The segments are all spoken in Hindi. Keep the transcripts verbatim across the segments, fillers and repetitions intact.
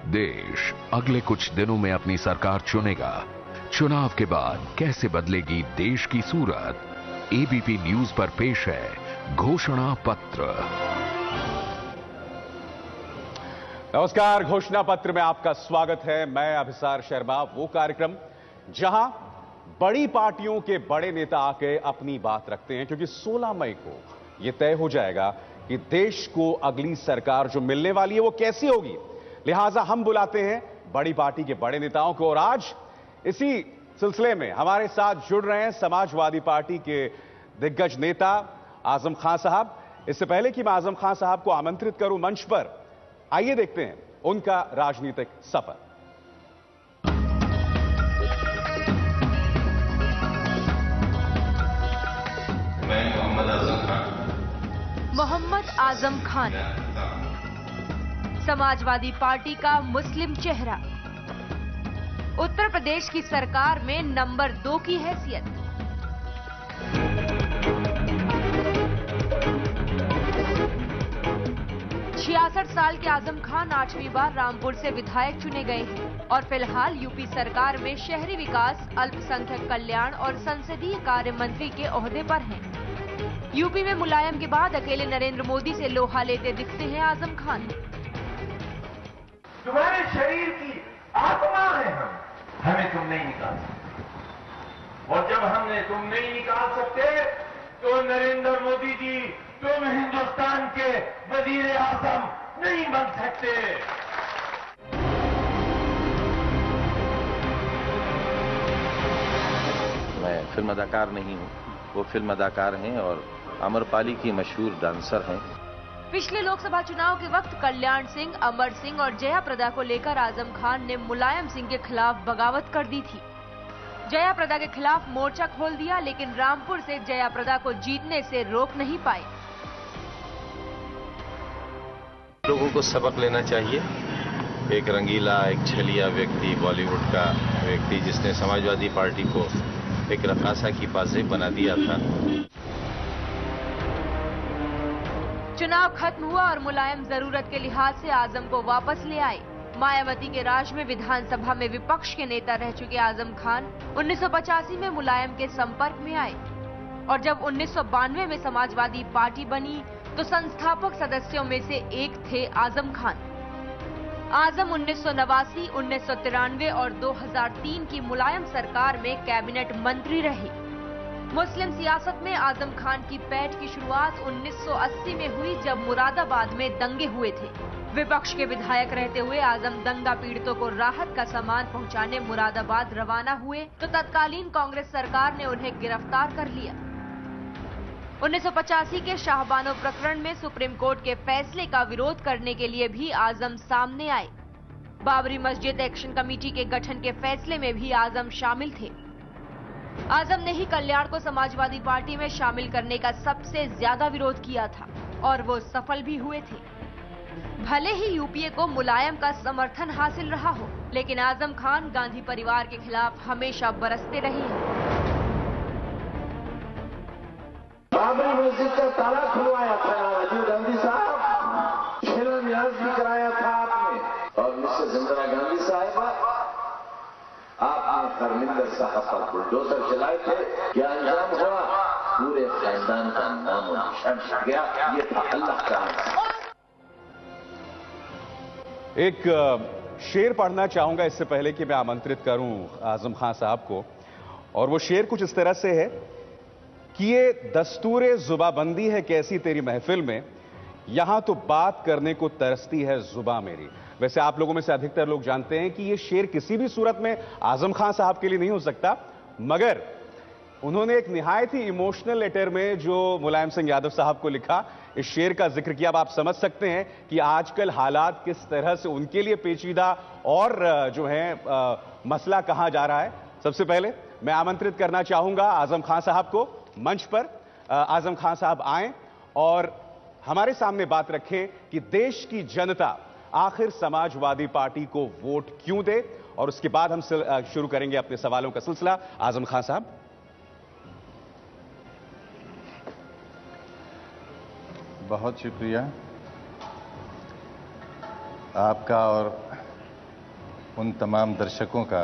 देश अगले कुछ दिनों में अपनी सरकार चुनेगा। चुनाव के बाद कैसे बदलेगी देश की सूरत? एबीपी न्यूज पर पेश है घोषणा पत्र। नमस्कार, घोषणा पत्र में आपका स्वागत है। मैं अभिसार शर्मा। वो कार्यक्रम जहां बड़ी पार्टियों के बड़े नेता आके अपनी बात रखते हैं, क्योंकि सोलह मई को यह तय हो जाएगा कि देश को अगली सरकार जो मिलने वाली है वो कैसी होगी। लिहाजा हम बुलाते हैं बड़ी पार्टी के बड़े नेताओं को, और आज इसी सिलसिले में हमारे साथ जुड़ रहे हैं समाजवादी पार्टी के दिग्गज नेता आजम खान साहब। इससे पहले कि मैं आजम खान साहब को आमंत्रित करूं मंच पर, आइए देखते हैं उनका राजनीतिक सफर। मैं मोहम्मद आजम खान। मोहम्मद आजम खान समाजवादी पार्टी का मुस्लिम चेहरा, उत्तर प्रदेश की सरकार में नंबर दो की हैसियत। छियासठ साल के आजम खान आठवीं बार रामपुर से विधायक चुने गए हैं और फिलहाल यूपी सरकार में शहरी विकास, अल्पसंख्यक कल्याण और संसदीय कार्य मंत्री के ओहदे पर हैं। यूपी में मुलायम के बाद अकेले नरेंद्र मोदी से लोहा लेते दिखते हैं आजम खान। तुम्हारे शरीर की आत्मा है हम, हमें तुम नहीं निकाल सकते, और जब हमने तुम नहीं निकाल सकते तो नरेंद्र मोदी जी तुम हिंदुस्तान के वजीर आजम नहीं बन सकते। मैं फिल्म अदाकार नहीं हूँ, वो फिल्म अदाकार हैं और अमरपाली की मशहूर डांसर हैं। पिछले लोकसभा चुनाव के वक्त कल्याण सिंह, अमर सिंह और जया प्रदा को लेकर आजम खान ने मुलायम सिंह के खिलाफ बगावत कर दी थी। जया प्रदा के खिलाफ मोर्चा खोल दिया, लेकिन रामपुर से जया प्रदा को जीतने से रोक नहीं पाए। लोगों को सबक लेना चाहिए। एक रंगीला, एक छलिया व्यक्ति, बॉलीवुड का व्यक्ति जिसने समाजवादी पार्टी को एक रकासा की पाजेब बना दिया था। चुनाव खत्म हुआ और मुलायम जरूरत के लिहाज से आजम को वापस ले आए। मायावती के राज में विधानसभा में विपक्ष के नेता रह चुके आजम खान उन्नीस सौ पचासी में मुलायम के संपर्क में आए और जब उन्नीस सौ बानवे में समाजवादी पार्टी बनी तो संस्थापक सदस्यों में से एक थे आजम खान। आजम उन्नीस सौ नवासी, उन्नीस सौ तिरानवे और दो हज़ार तीन की मुलायम सरकार में कैबिनेट मंत्री रहे। मुस्लिम सियासत में आजम खान की पैठ की शुरुआत उन्नीस सौ अस्सी में हुई, जब मुरादाबाद में दंगे हुए थे। विपक्ष के विधायक रहते हुए आजम दंगा पीड़ितों को राहत का सामान पहुंचाने मुरादाबाद रवाना हुए तो तत्कालीन कांग्रेस सरकार ने उन्हें गिरफ्तार कर लिया। उन्नीस सौ पचासी के शाहबानो प्रकरण में सुप्रीम कोर्ट के फैसले का विरोध करने के लिए भी आजम सामने आए। बाबरी मस्जिद एक्शन कमेटी के गठन के फैसले में भी आजम शामिल थे। आजम ने ही कल्याण को समाजवादी पार्टी में शामिल करने का सबसे ज्यादा विरोध किया था और वो सफल भी हुए थे। भले ही यूपीए को मुलायम का समर्थन हासिल रहा हो, लेकिन आजम खान गांधी परिवार के खिलाफ हमेशा बरसते रहे हैं। बाबरी मस्जिद का ताला खुलवाया था राजीव गांधी साहब, शिलान्यास भी कराया था आपने, और मिस्टर इंदिरा गांधी साहिबा आपने धर्मेंद्र साहब पर बुलडोजर चलाए थे। क्या अंजाम हुआ? पूरे खानदान का नाम और निशान छूट गया। ये था अल्लाह का। एक शेर पढ़ना चाहूंगा इससे पहले कि मैं आमंत्रित करूं आजम खान साहब को, और वो शेर कुछ इस तरह से है कि ये दस्तूरे जुबाबंदी है कैसी तेरी महफिल में, यहां तो बात करने को तरसती है जुबा मेरी। वैसे आप लोगों में से अधिकतर लोग जानते हैं कि ये शेर किसी भी सूरत में आजम खान साहब के लिए नहीं हो सकता, मगर उन्होंने एक निहायत ही इमोशनल लेटर में जो मुलायम सिंह यादव साहब को लिखा, इस शेर का जिक्र किया। अब आप समझ सकते हैं कि आजकल हालात किस तरह से उनके लिए पेचीदा और जो है आ, मसला कहां जा रहा है। सबसे पहले मैं आमंत्रित करना चाहूंगा आजम खान साहब को मंच पर। आजम खान साहब आए और हमारे सामने बात रखें कि देश की जनता आखिर समाजवादी पार्टी को वोट क्यों दे, और उसके बाद हम शुरू करेंगे अपने सवालों का सिलसिला। आजम खान साहब। बहुत शुक्रिया आपका और उन तमाम दर्शकों का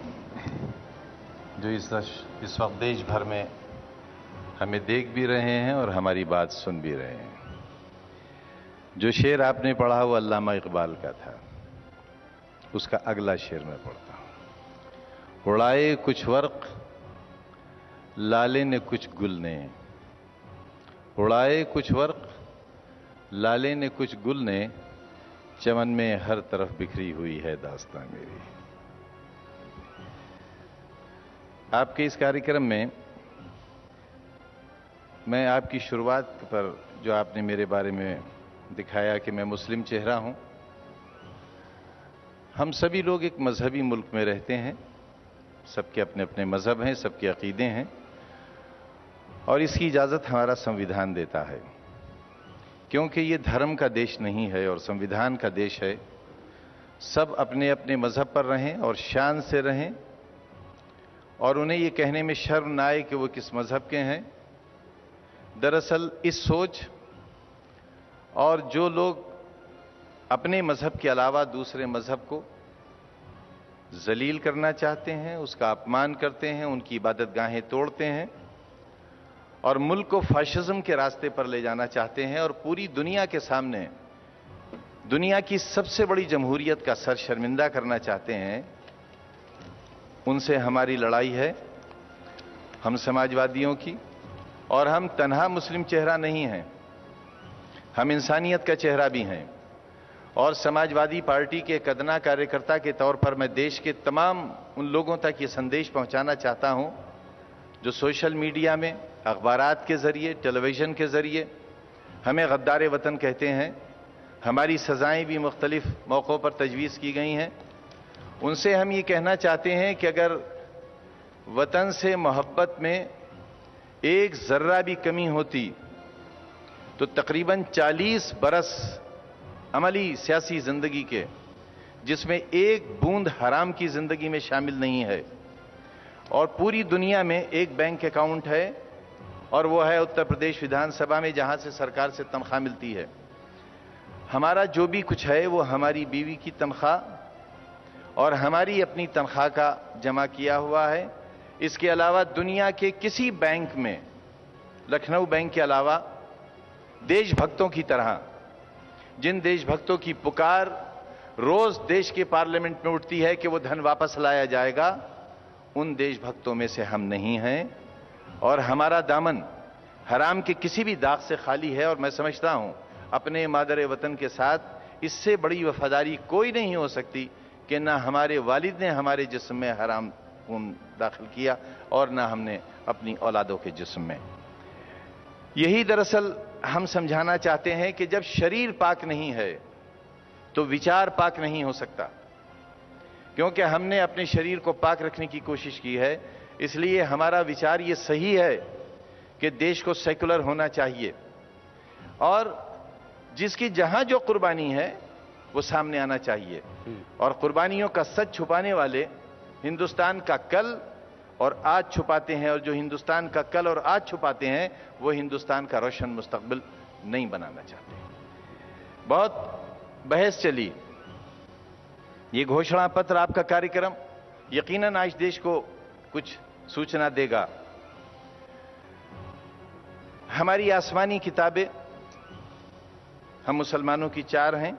जो इस इस वक्त देश भर में हमें देख भी रहे हैं और हमारी बात सुन भी रहे हैं। जो शेर आपने पढ़ा वो अल्लामा इकबाल का था, उसका अगला शेर मैं पढ़ता हूं। उड़ाए कुछ वर्क लाले ने कुछ गुल ने, उड़ाए कुछ वर्क लाले ने कुछ गुल ने, चमन में हर तरफ बिखरी हुई है दास्तां मेरी। आपके इस कार्यक्रम में मैं आपकी शुरुआत पर जो आपने मेरे बारे में दिखाया कि मैं मुस्लिम चेहरा हूं, हम सभी लोग एक मजहबी मुल्क में रहते हैं, सबके अपने अपने मजहब हैं, सबके अकीदे हैं और इसकी इजाजत हमारा संविधान देता है। क्योंकि ये धर्म का देश नहीं है और संविधान का देश है, सब अपने अपने मजहब पर रहें और शान से रहें और उन्हें ये कहने में शर्म ना आए कि वो किस मजहब के हैं। दरअसल इस सोच और जो लोग अपने मजहब के अलावा दूसरे मजहब को जलील करना चाहते हैं, उसका अपमान करते हैं, उनकी इबादत गाहें तोड़ते हैं और मुल्क को फाशिज्म के रास्ते पर ले जाना चाहते हैं और पूरी दुनिया के सामने दुनिया की सबसे बड़ी जमहूरियत का सर शर्मिंदा करना चाहते हैं, उनसे हमारी लड़ाई है, हम समाजवादियों की। और हम तन्हा मुस्लिम चेहरा नहीं हैं, हम इंसानियत का चेहरा भी हैं। और समाजवादी पार्टी के एक अदना कार्यकर्ता के तौर पर मैं देश के तमाम उन लोगों तक ये संदेश पहुंचाना चाहता हूं जो सोशल मीडिया में, अखबारात के जरिए, टेलीविजन के जरिए हमें गद्दार वतन कहते हैं। हमारी सजाएं भी मुख्तलिफ मौक़ों पर तजवीज़ की गई हैं। उनसे हम ये कहना चाहते हैं कि अगर वतन से मोहब्बत में एक जर्रा भी कमी होती तो तकरीबन चालीस बरस अमली सियासी जिंदगी के, जिसमें एक बूंद हराम की जिंदगी में शामिल नहीं है, और पूरी दुनिया में एक बैंक अकाउंट है और वो है उत्तर प्रदेश विधानसभा में, जहां से सरकार से तनख्वाह मिलती है। हमारा जो भी कुछ है वो हमारी बीवी की तनख्वाह और हमारी अपनी तनख्वाह का जमा किया हुआ है। इसके अलावा दुनिया के किसी बैंक में, लखनऊ बैंक के अलावा, देशभक्तों की तरह, जिन देशभक्तों की पुकार रोज देश के पार्लियामेंट में उठती है कि वो धन वापस लाया जाएगा, उन देशभक्तों में से हम नहीं हैं और हमारा दामन हराम के किसी भी दाग से खाली है। और मैं समझता हूं अपने मादर वतन के साथ इससे बड़ी वफादारी कोई नहीं हो सकती कि ना हमारे वालिद ने हमारे जिस्म में हराम खून दाखिल किया और ना हमने अपनी औलादों के जिस्म में। यही दरअसल हम समझाना चाहते हैं कि जब शरीर पाक नहीं है तो विचार पाक नहीं हो सकता। क्योंकि हमने अपने शरीर को पाक रखने की कोशिश की है, इसलिए हमारा विचार ये सही है कि देश को सेकुलर होना चाहिए और जिसकी जहां जो कुर्बानी है वो सामने आना चाहिए। और कुर्बानियों का सच छुपाने वाले हिंदुस्तान का कल और आज छुपाते हैं, और जो हिंदुस्तान का कल और आज छुपाते हैं वो हिंदुस्तान का रोशन मुस्तकबिल नहीं बनाना चाहते। बहुत बहस चली, ये घोषणा पत्र, आपका कार्यक्रम यकीनन आज देश को कुछ सूचना देगा। हमारी आसमानी किताबें, हम मुसलमानों की चार हैं,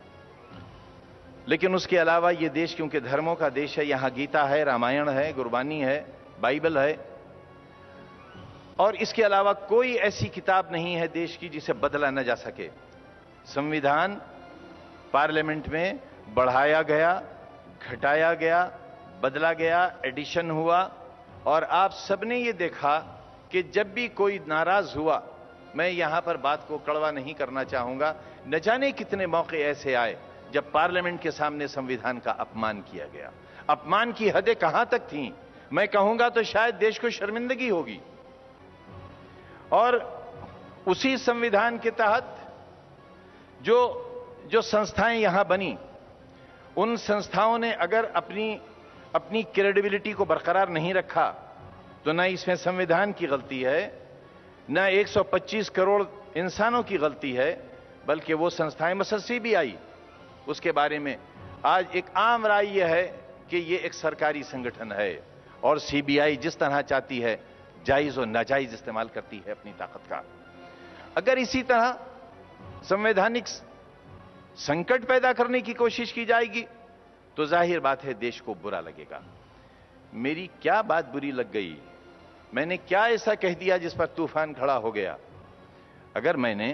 लेकिन उसके अलावा ये देश क्योंकि धर्मों का देश है, यहां गीता है, रामायण है, गुरबानी है, बाइबल है, और इसके अलावा कोई ऐसी किताब नहीं है देश की जिसे बदला न जा सके। संविधान पार्लियामेंट में बढ़ाया गया, घटाया गया, बदला गया, एडिशन हुआ, और आप सबने ये देखा कि जब भी कोई नाराज हुआ, मैं यहां पर बात को कड़वा नहीं करना चाहूंगा, न जाने कितने मौके ऐसे आए जब पार्लियामेंट के सामने संविधान का अपमान किया गया। अपमान की हदें कहां तक थीं, मैं कहूंगा तो शायद देश को शर्मिंदगी होगी। और उसी संविधान के तहत जो जो संस्थाएं यहां बनी, उन संस्थाओं ने अगर अपनी अपनी क्रेडिबिलिटी को बरकरार नहीं रखा तो न इसमें संविधान की गलती है, न एक सौ पच्चीस करोड़ इंसानों की गलती है, बल्कि वो संस्थाएं मसस्सी भी आई, उसके बारे में आज एक आम राय यह है कि यह एक सरकारी संगठन है और सीबीआई जिस तरह चाहती है जायज और नाजायज इस्तेमाल करती है अपनी ताकत का। अगर इसी तरह संवैधानिक संकट पैदा करने की कोशिश की जाएगी तो जाहिर बात है देश को बुरा लगेगा। मेरी क्या बात बुरी लग गई? मैंने क्या ऐसा कह दिया जिस पर तूफान खड़ा हो गया? अगर मैंने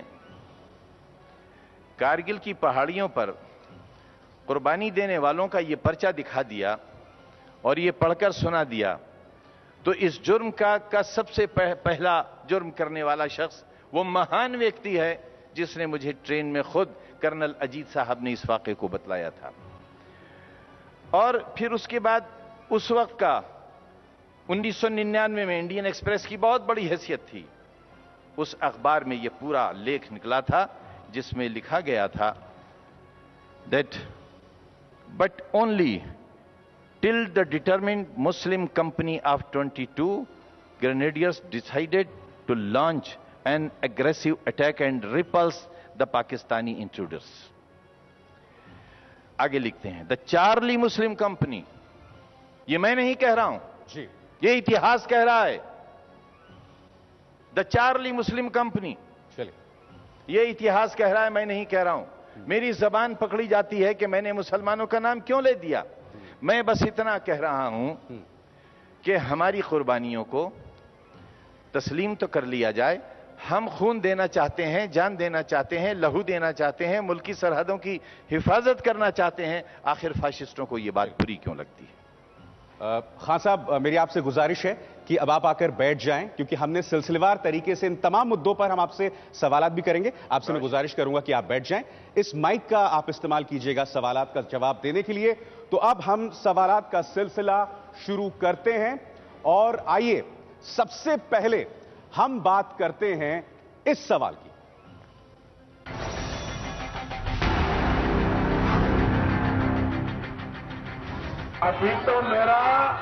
कारगिल की पहाड़ियों पर कुर्बानी देने वालों का यह पर्चा दिखा दिया और यह पढ़कर सुना दिया तो इस जुर्म का का सबसे पह, पहला जुर्म करने वाला शख्स वो महान व्यक्ति है जिसने मुझे ट्रेन में खुद कर्नल अजीत साहब ने इस वाक़े को बतलाया था। और फिर उसके बाद उस वक्त का उन्नीस सौ निन्यानवे में इंडियन एक्सप्रेस की बहुत बड़ी हैसियत थी। उस अखबार में यह पूरा लेख निकला था जिसमें लिखा गया था that but only till the determined Muslim company of twenty two grenadiers decided to launch an aggressive attack and repulse the Pakistani intruders. आगे लिखते हैं द चार्ली मुस्लिम कंपनी। ये मैं नहीं कह रहा हूं जी, ये इतिहास कह रहा है। द चार्ली मुस्लिम कंपनी, चलिए ये इतिहास कह रहा है, मैं नहीं कह रहा हूं। मेरी जबान पकड़ी जाती है कि मैंने मुसलमानों का नाम क्यों ले दिया। मैं बस इतना कह रहा हूं कि हमारी कुर्बानियों को तस्लीम तो कर लिया जाए। हम खून देना चाहते हैं, जान देना चाहते हैं, लहू देना चाहते हैं, मुल्की सरहदों की हिफाजत करना चाहते हैं। आखिर फाशिस्टों को यह बात बुरी क्यों लगती है? खान साहब, मेरी आपसे गुजारिश है कि अब आप आकर बैठ जाएं, क्योंकि हमने सिलसिलेवार तरीके से इन तमाम मुद्दों पर हम आपसे सवालात भी करेंगे। आपसे मैं गुजारिश करूंगा कि आप बैठ जाएं। इस माइक का आप इस्तेमाल कीजिएगा सवालात का जवाब देने के लिए। तो अब हम सवालात का सिलसिला शुरू करते हैं और आइए सबसे पहले हम बात करते हैं इस सवाल की। अभी तो मेरा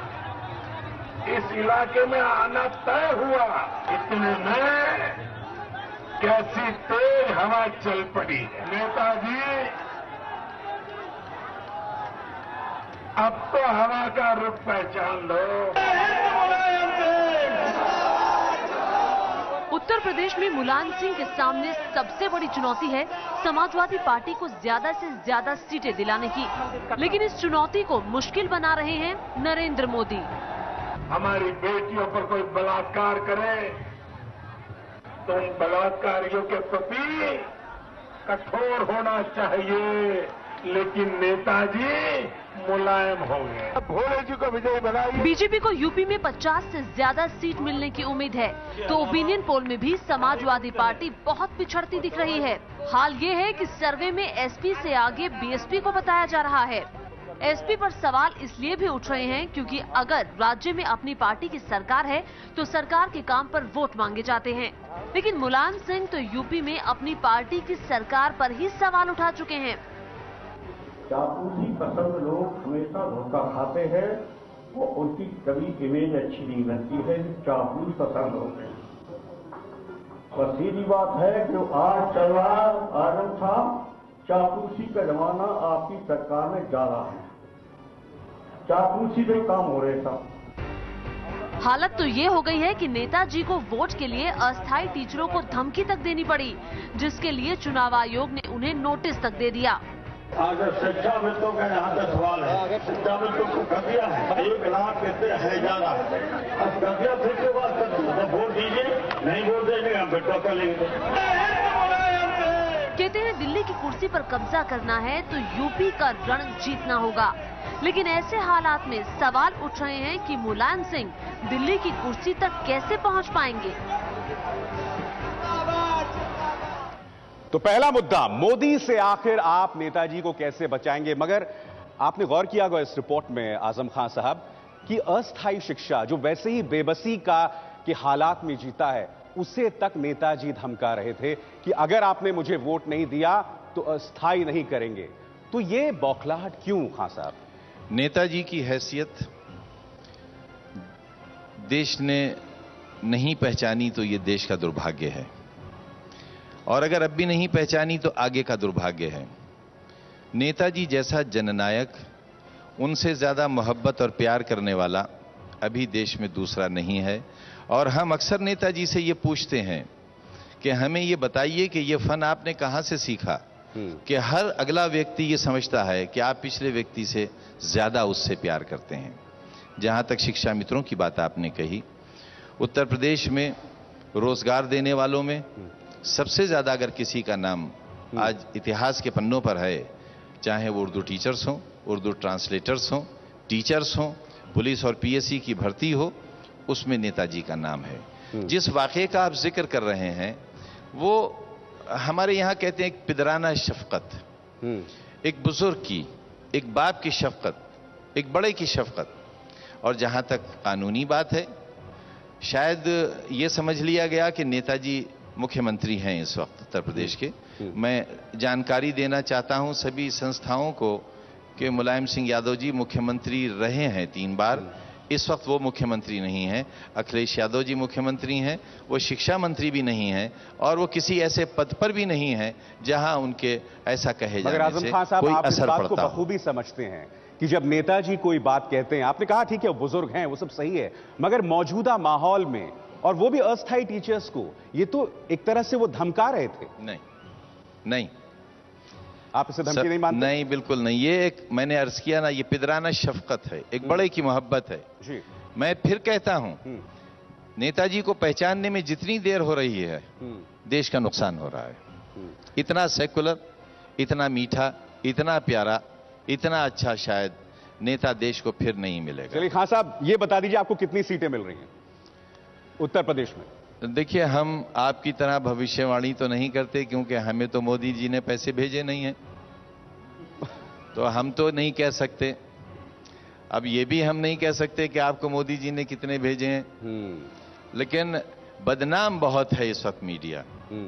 इस इलाके में आना तय हुआ, इतने में कैसी तेज हवा चल पड़ी। नेताजी, अब तो हवा का रुख पहचान लो। उत्तर प्रदेश में मुलायम सिंह के सामने सबसे बड़ी चुनौती है समाजवादी पार्टी को ज्यादा से ज्यादा सीटें दिलाने की। लेकिन इस चुनौती को मुश्किल बना रहे हैं नरेंद्र मोदी। हमारी बेटियों पर कोई बलात्कार करे तो उन बलात्कारियों के प्रति कठोर होना चाहिए, लेकिन नेताजी मुलायम होंगे। भोले जी को विजयी बनाइए। बीजेपी को यूपी में पचास से ज्यादा सीट मिलने की उम्मीद है, तो ओपिनियन पोल में भी समाजवादी पार्टी बहुत पिछड़ती दिख रही है। हाल ये है कि सर्वे में एसपी से आगे बीएसपी को बताया जा रहा है। एसपी पर सवाल इसलिए भी उठ रहे हैं क्योंकि अगर राज्य में अपनी पार्टी की सरकार है तो सरकार के काम पर वोट मांगे जाते हैं। लेकिन मुलायम सिंह तो यूपी में अपनी पार्टी की सरकार पर ही सवाल उठा चुके हैं। चापूसी पसंद लोग हमेशा धोखा खाते हैं, वो उनकी कभी इमेज अच्छी नहीं बनती है, चापूस पसंद होते हैं। बस सीधी बात है कि आज चल रहा आजम साहब, चापूसी का जमाना आपकी सरकार में जा रहा है। चापूसी पे काम हो रहे साहब। हालत तो ये हो गई है कि नेताजी को वोट के लिए अस्थायी टीचरों को धमकी तक देनी पड़ी, जिसके लिए चुनाव आयोग ने उन्हें नोटिस तक दे दिया। अगर शिक्षा मित्रों का यहाँ का सवाल है, शिक्षा मित्रों को गतिया है, एक लाख कहते है ज्यादा, अब गतिया फिर के बाद वोट दीजिए, नहीं वोट देंगे हम फिर टोका लेंगे। कहते हैं दिल्ली की कुर्सी पर कब्जा करना है तो यूपी का रण जीतना होगा। लेकिन ऐसे हालात में सवाल उठ रहे हैं कि मुलायम सिंह दिल्ली की कुर्सी तक कैसे पहुंच पाएंगे। तो पहला मुद्दा, मोदी से आखिर आप नेताजी को कैसे बचाएंगे। मगर आपने गौर किया होगा इस रिपोर्ट में आजम खान साहब कि अस्थायी शिक्षा जो वैसे ही बेबसी का के हालात में जीता है, उसे तक नेताजी धमका रहे थे कि अगर आपने मुझे वोट नहीं दिया तो अस्थायी नहीं करेंगे। तो ये बौखलाहट क्यों खान साहब? नेताजी की हैसियत देश ने नहीं पहचानी तो ये देश का दुर्भाग्य है, और अगर अब भी नहीं पहचानी तो आगे का दुर्भाग्य है। नेताजी जैसा जननायक, उनसे ज़्यादा मोहब्बत और प्यार करने वाला अभी देश में दूसरा नहीं है। और हम अक्सर नेताजी से ये पूछते हैं कि हमें ये बताइए कि ये फन आपने कहाँ से सीखा, कि हर अगला व्यक्ति ये समझता है कि आप पिछले व्यक्ति से ज़्यादा उससे प्यार करते हैं। जहाँ तक शिक्षा मित्रों की बात आपने कही, उत्तर प्रदेश में रोजगार देने वालों में सबसे ज़्यादा अगर किसी का नाम आज इतिहास के पन्नों पर है, चाहे वो उर्दू टीचर्स हों, उर्दू ट्रांसलेटर्स हों, टीचर्स हों, पुलिस और पीएससी की भर्ती हो, उसमें नेताजी का नाम है। जिस वाक़े का आप जिक्र कर रहे हैं वो हमारे यहाँ कहते हैं एक पिदराना शफकत, एक बुजुर्ग की, एक बाप की शफकत, एक बड़े की शफकत। और जहाँ तक कानूनी बात है, शायद ये समझ लिया गया कि नेताजी मुख्यमंत्री हैं इस वक्त उत्तर प्रदेश के। मैं जानकारी देना चाहता हूं सभी संस्थाओं को कि मुलायम सिंह यादव जी मुख्यमंत्री रहे हैं तीन बार। इस वक्त वो मुख्यमंत्री नहीं हैं। अखिलेश यादव जी मुख्यमंत्री हैं, वो शिक्षा मंत्री भी नहीं हैं और वो किसी ऐसे पद पर भी नहीं हैं जहां उनके ऐसा कहे जाने से कोई असर पड़ता हो। को बखूबी समझते हैं कि जब नेताजी कोई बात कहते हैं, आपने कहा ठीक है वो बुजुर्ग हैं, वो सब सही है, मगर मौजूदा माहौल में और वो भी अस्थायी टीचर्स को, ये तो एक तरह से वो धमका रहे थे। नहीं नहीं, आप इसे धमकी नहीं मानते? नहीं, बिल्कुल नहीं। ये एक मैंने अर्ज किया ना, ये पिदराना शफकत है, एक बड़े की मोहब्बत है जी। मैं फिर कहता हूं, नेताजी को पहचानने में जितनी देर हो रही है देश का नुकसान हो रहा है। इतना सेकुलर, इतना मीठा, इतना प्यारा, इतना अच्छा शायद नेता देश को फिर नहीं मिलेगा। चलिए खान साहब, ये बता दीजिए आपको कितनी सीटें मिल रही हैं उत्तर प्रदेश में? देखिए, हम आपकी तरह भविष्यवाणी तो नहीं करते क्योंकि हमें तो मोदी जी ने पैसे भेजे नहीं हैं, तो हम तो नहीं कह सकते। अब ये भी हम नहीं कह सकते कि आपको मोदी जी ने कितने भेजे हैं, लेकिन बदनाम बहुत है इस वक्त मीडिया।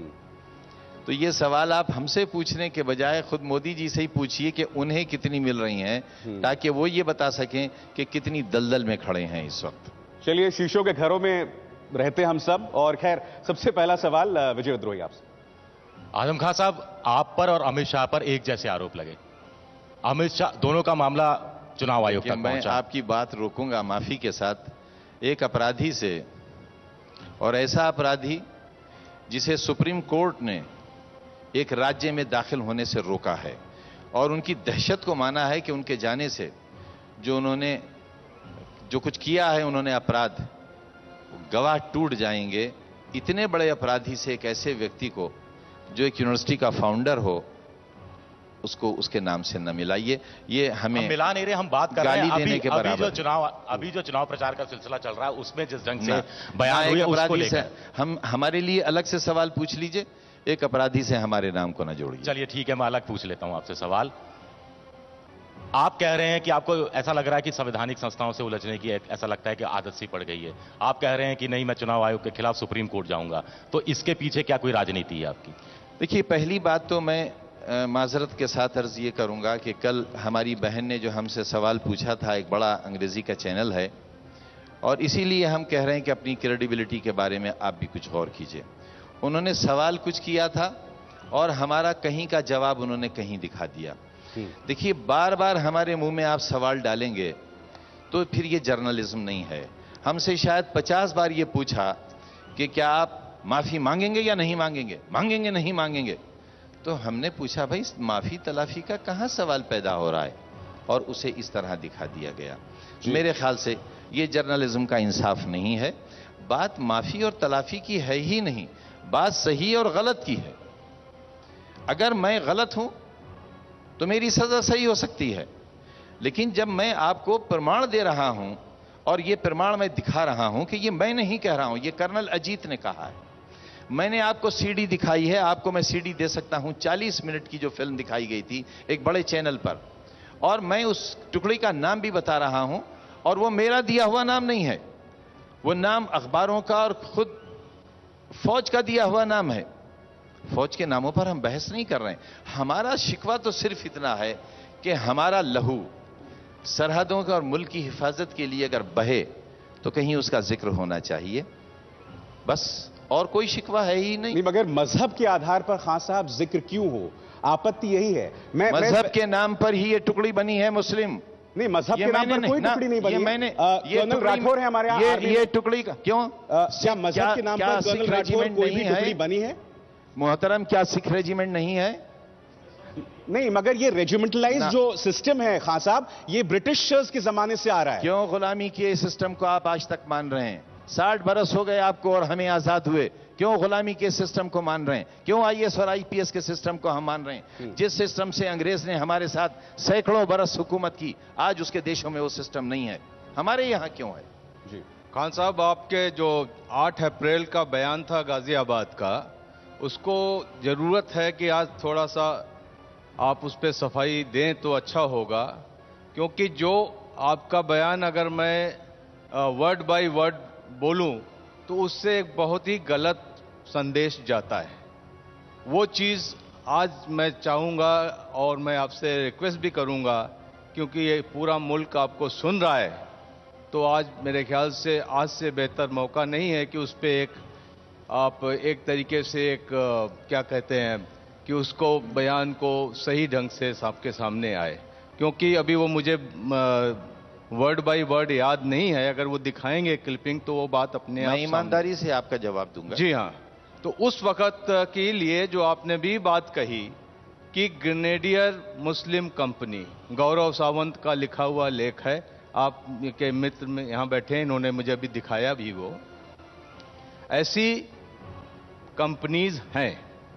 तो ये सवाल आप हमसे पूछने के बजाय खुद मोदी जी से ही पूछिए कि उन्हें कितनी मिल रही हैं, ताकि वो ये बता सकें कि कितनी दलदल में खड़े हैं इस वक्त। चलिए, शीशों के घरों में रहते हम सब, और खैर सबसे पहला सवाल विजय विद्रोही आपसे। आजम खान साहब, आप पर और अमित शाह पर एक जैसे आरोप लगे। अमित शाह, दोनों का मामला चुनाव आयोग तक मैं पहुंचा। आपकी बात रोकूंगा माफी के साथ। एक अपराधी से, और ऐसा अपराधी जिसे सुप्रीम कोर्ट ने एक राज्य में दाखिल होने से रोका है और उनकी दहशत को माना है कि उनके जाने से जो उन्होंने जो कुछ किया है, उन्होंने अपराध, गवाह टूट जाएंगे। इतने बड़े अपराधी से एक ऐसे व्यक्ति को जो एक यूनिवर्सिटी का फाउंडर हो, उसको उसके नाम से न मिलाइए। ये हमें हम मिला नहीं रहे, हम बात कर रहे हैं गाली देने अभी, के अभी बराबर। जो चुनाव अभी जो चुनाव प्रचार का सिलसिला चल रहा है उसमें जिस ढंग से ना, बयान ना हुए एक उसको अपराधी से लेकर। हम हमारे लिए अलग से सवाल पूछ लीजिए, एक अपराधी से हमारे नाम को ना जोड़िए। चलिए ठीक है, मैं अलग पूछ लेता हूं आपसे सवाल। आप कह रहे हैं कि आपको ऐसा लग रहा है कि संवैधानिक संस्थाओं से उलझने की एक, ऐसा लगता है कि आदत सी पड़ गई है। आप कह रहे हैं कि नहीं, मैं चुनाव आयोग के खिलाफ सुप्रीम कोर्ट जाऊंगा। तो इसके पीछे क्या कोई राजनीति है आपकी? देखिए, पहली बात तो मैं माजरत के साथ अर्ज ये करूंगा कि कल हमारी बहन ने जो हमसे सवाल पूछा था, एक बड़ा अंग्रेजी का चैनल है, और इसीलिए हम कह रहे हैं कि अपनी क्रेडिबिलिटी के बारे में आप भी कुछ गौर कीजिए। उन्होंने सवाल कुछ किया था और हमारा कहीं का जवाब उन्होंने कहीं दिखा दिया। देखिए, बार बार हमारे मुंह में आप सवाल डालेंगे तो फिर ये जर्नलिज्म नहीं है। हमसे शायद पचास बार ये पूछा कि क्या आप माफी मांगेंगे या नहीं मांगेंगे, मांगेंगे नहीं मांगेंगे। तो हमने पूछा, भाई माफी तलाफी का कहां सवाल पैदा हो रहा है, और उसे इस तरह दिखा दिया गया। मेरे ख्याल से ये जर्नलिज्म का इंसाफ नहीं है। बात माफी और तलाफी की है ही नहीं, बात सही और गलत की है। अगर मैं गलत हूं तो मेरी सजा सही हो सकती है, लेकिन जब मैं आपको प्रमाण दे रहा हूं और ये प्रमाण मैं दिखा रहा हूं कि ये मैं नहीं कह रहा हूं, ये कर्नल अजीत ने कहा है। मैंने आपको सीडी दिखाई है, आपको मैं सीडी दे सकता हूं। चालीस मिनट की जो फिल्म दिखाई गई थी एक बड़े चैनल पर, और मैं उस टुकड़ी का नाम भी बता रहा हूं, और वो मेरा दिया हुआ नाम नहीं है, वो नाम अखबारों का और खुद फौज का दिया हुआ नाम है। फौज के नामों पर हम बहस नहीं कर रहे हैं। हमारा शिकवा तो सिर्फ इतना है कि हमारा लहू सरहदों का और मुल्क की हिफाजत के लिए अगर बहे तो कहीं उसका जिक्र होना चाहिए, बस, और कोई शिकवा है ही नहीं। नहीं, मगर मजहब के आधार पर खान साहब जिक्र क्यों हो? आपत्ति यही है। मैं मजहब के नाम पर ही ये टुकड़ी बनी है मुस्लिम। नहीं, मजहब के नाम पर कोई टुकड़ी नहीं बनी। ये मैंने कर्नल राठौर है हमारे यहाँ। ये ये टुकड़ी का क्यों? क्या मजहब के नाम पर कर्नल राठौर कोई भी टुकड़ी बनी है? मोहतरम, क्या सिख रेजिमेंट नहीं है? नहीं, मगर ये रेजिमेंटलाइज जो सिस्टम है खान साहब, ये ब्रिटिशर्स के जमाने से आ रहा है। क्यों गुलामी के सिस्टम को आप आज तक मान रहे हैं? साठ बरस हो गए आपको और हमें आजाद हुए, क्यों गुलामी के सिस्टम को मान रहे हैं? क्यों आईएएस और आईपीएस के सिस्टम को हम मान रहे हैं? जिस सिस्टम से अंग्रेज ने हमारे साथ सैकड़ों बरस हुकूमत की, आज उसके देशों में वो सिस्टम नहीं है, हमारे यहां क्यों है? जी खान साहब, आपके जो आठ अप्रैल का बयान था गाजियाबाद का, उसको जरूरत है कि आज थोड़ा सा आप उस पर सफाई दें तो अच्छा होगा, क्योंकि जो आपका बयान अगर मैं वर्ड बाय वर्ड बोलूं तो उससे एक बहुत ही गलत संदेश जाता है। वो चीज़ आज मैं चाहूँगा और मैं आपसे रिक्वेस्ट भी करूँगा, क्योंकि ये पूरा मुल्क आपको सुन रहा है, तो आज मेरे ख्याल से आज से बेहतर मौका नहीं है कि उस पर एक आप एक तरीके से एक क्या कहते हैं कि उसको बयान को सही ढंग से आपके सामने आए, क्योंकि अभी वो मुझे वर्ड बाय वर्ड याद नहीं है। अगर वो दिखाएंगे क्लिपिंग तो वो बात अपने आप मैं ईमानदारी से आपका जवाब दूंगा। जी हाँ, तो उस वक्त के लिए जो आपने भी बात कही कि grenadier Muslim company, Gaurav Sawant का लिखा हुआ लेख है, आप के मित्र में यहाँ बैठे हैं, इन्होंने मुझे अभी दिखाया भी। वो ऐसी कंपनीज हैं।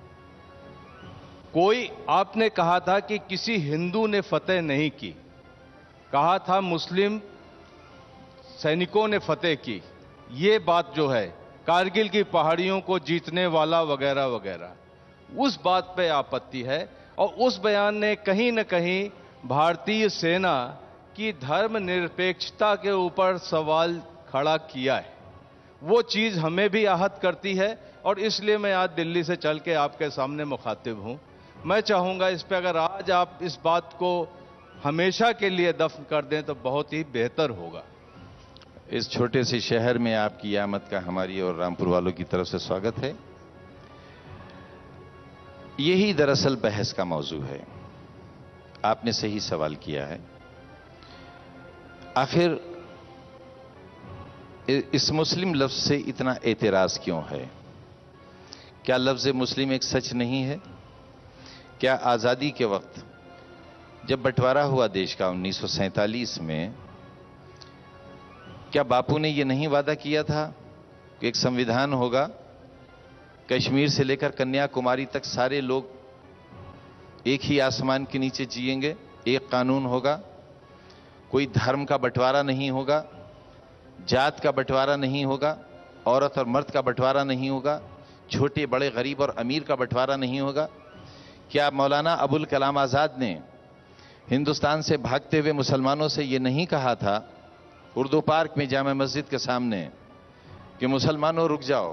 कोई आपने कहा था कि किसी हिंदू ने फतेह नहीं की, कहा था मुस्लिम सैनिकों ने फतेह की। ये बात जो है कारगिल की पहाड़ियों को जीतने वाला वगैरह वगैरह, उस बात पे आपत्ति है। और उस बयान ने कहीं न कहीं भारतीय सेना की धर्मनिरपेक्षता के ऊपर सवाल खड़ा किया है। वो चीज़ हमें भी आहत करती है और इसलिए मैं आज दिल्ली से चल के आपके सामने मुखातिब हूं। मैं चाहूंगा इस पे अगर आज आप इस बात को हमेशा के लिए दफन कर दें तो बहुत ही बेहतर होगा। इस छोटे से शहर में आपकी आमद का हमारी और रामपुर वालों की तरफ से स्वागत है। यही दरअसल बहस का मौजू है। आपने सही सवाल किया है। आखिर इस मुस्लिम लफ्ज से इतना एतराज क्यों है? क्या लफ्ज मुस्लिम एक सच नहीं है? क्या आजादी के वक्त जब बंटवारा हुआ देश का उन्नीस सौ सैंतालीस में, क्या बापू ने यह नहीं वादा किया था कि एक संविधान होगा, कश्मीर से लेकर कन्याकुमारी तक सारे लोग एक ही आसमान के नीचे जिएंगे, एक कानून होगा, कोई धर्म का बंटवारा नहीं होगा, जात का बंटवारा नहीं होगा, औरत और मर्द का बंटवारा नहीं होगा, छोटे बड़े गरीब और अमीर का बंटवारा नहीं होगा? क्या मौलाना अबुल कलाम आजाद ने हिंदुस्तान से भागते हुए मुसलमानों से यह नहीं कहा था उर्दू पार्क में जामा मस्जिद के सामने कि मुसलमानों रुक जाओ,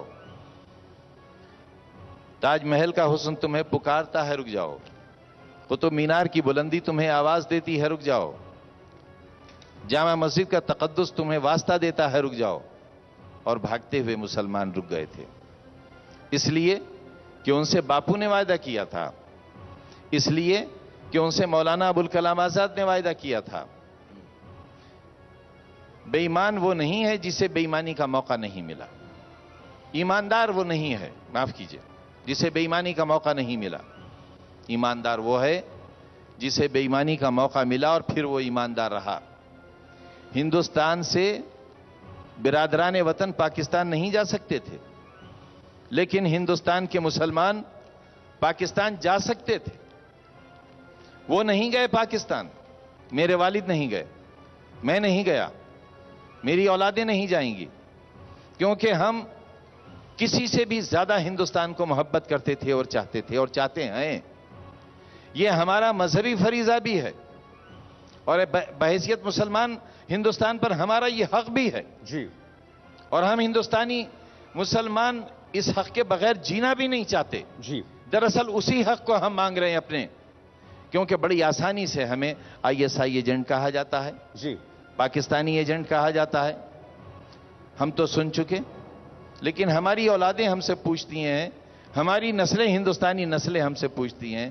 ताजमहल का हुस्न तुम्हें पुकारता है रुक जाओ, कुतुब मीनार की बुलंदी तुम्हें आवाज देती है रुक जाओ, जामा मस्जिद का तकद्दुस तुम्हें वास्ता देता है रुक जाओ? और भागते हुए मुसलमान रुक गए थे, इसलिए कि उनसे बापू ने वायदा किया था, इसलिए कि उनसे मौलाना अबुल कलाम आजाद ने वायदा किया था। बेईमान वो नहीं है जिसे बेईमानी का मौका नहीं मिला, ईमानदार वो नहीं है, माफ कीजिए, जिसे बेईमानी का मौका नहीं मिला। ईमानदार वो है जिसे बेईमानी का मौका मिला और फिर वो ईमानदार रहा। हिंदुस्तान से बिरादरान वतन पाकिस्तान नहीं जा सकते थे, लेकिन हिंदुस्तान के मुसलमान पाकिस्तान जा सकते थे। वो नहीं गए पाकिस्तान, मेरे वालिद नहीं गए, मैं नहीं गया, मेरी औलादें नहीं जाएंगी, क्योंकि हम किसी से भी ज्यादा हिंदुस्तान को मोहब्बत करते थे और चाहते थे और चाहते हैं। यह हमारा मजहबी फरीजा भी है और बहैसियत मुसलमान हिंदुस्तान पर हमारा यह हक भी है जी। और हम हिंदुस्तानी मुसलमान इस हक के बगैर जीना भी नहीं चाहते जी। दरअसल उसी हक को हम मांग रहे हैं अपने, क्योंकि बड़ी आसानी से हमें आईएसआई एजेंट कहा जाता है जी, पाकिस्तानी एजेंट कहा जाता है। हम तो सुन चुके, लेकिन हमारी औलादें हमसे पूछती हैं, हमारी नस्लें, हिंदुस्तानी नस्लें हमसे पूछती हैं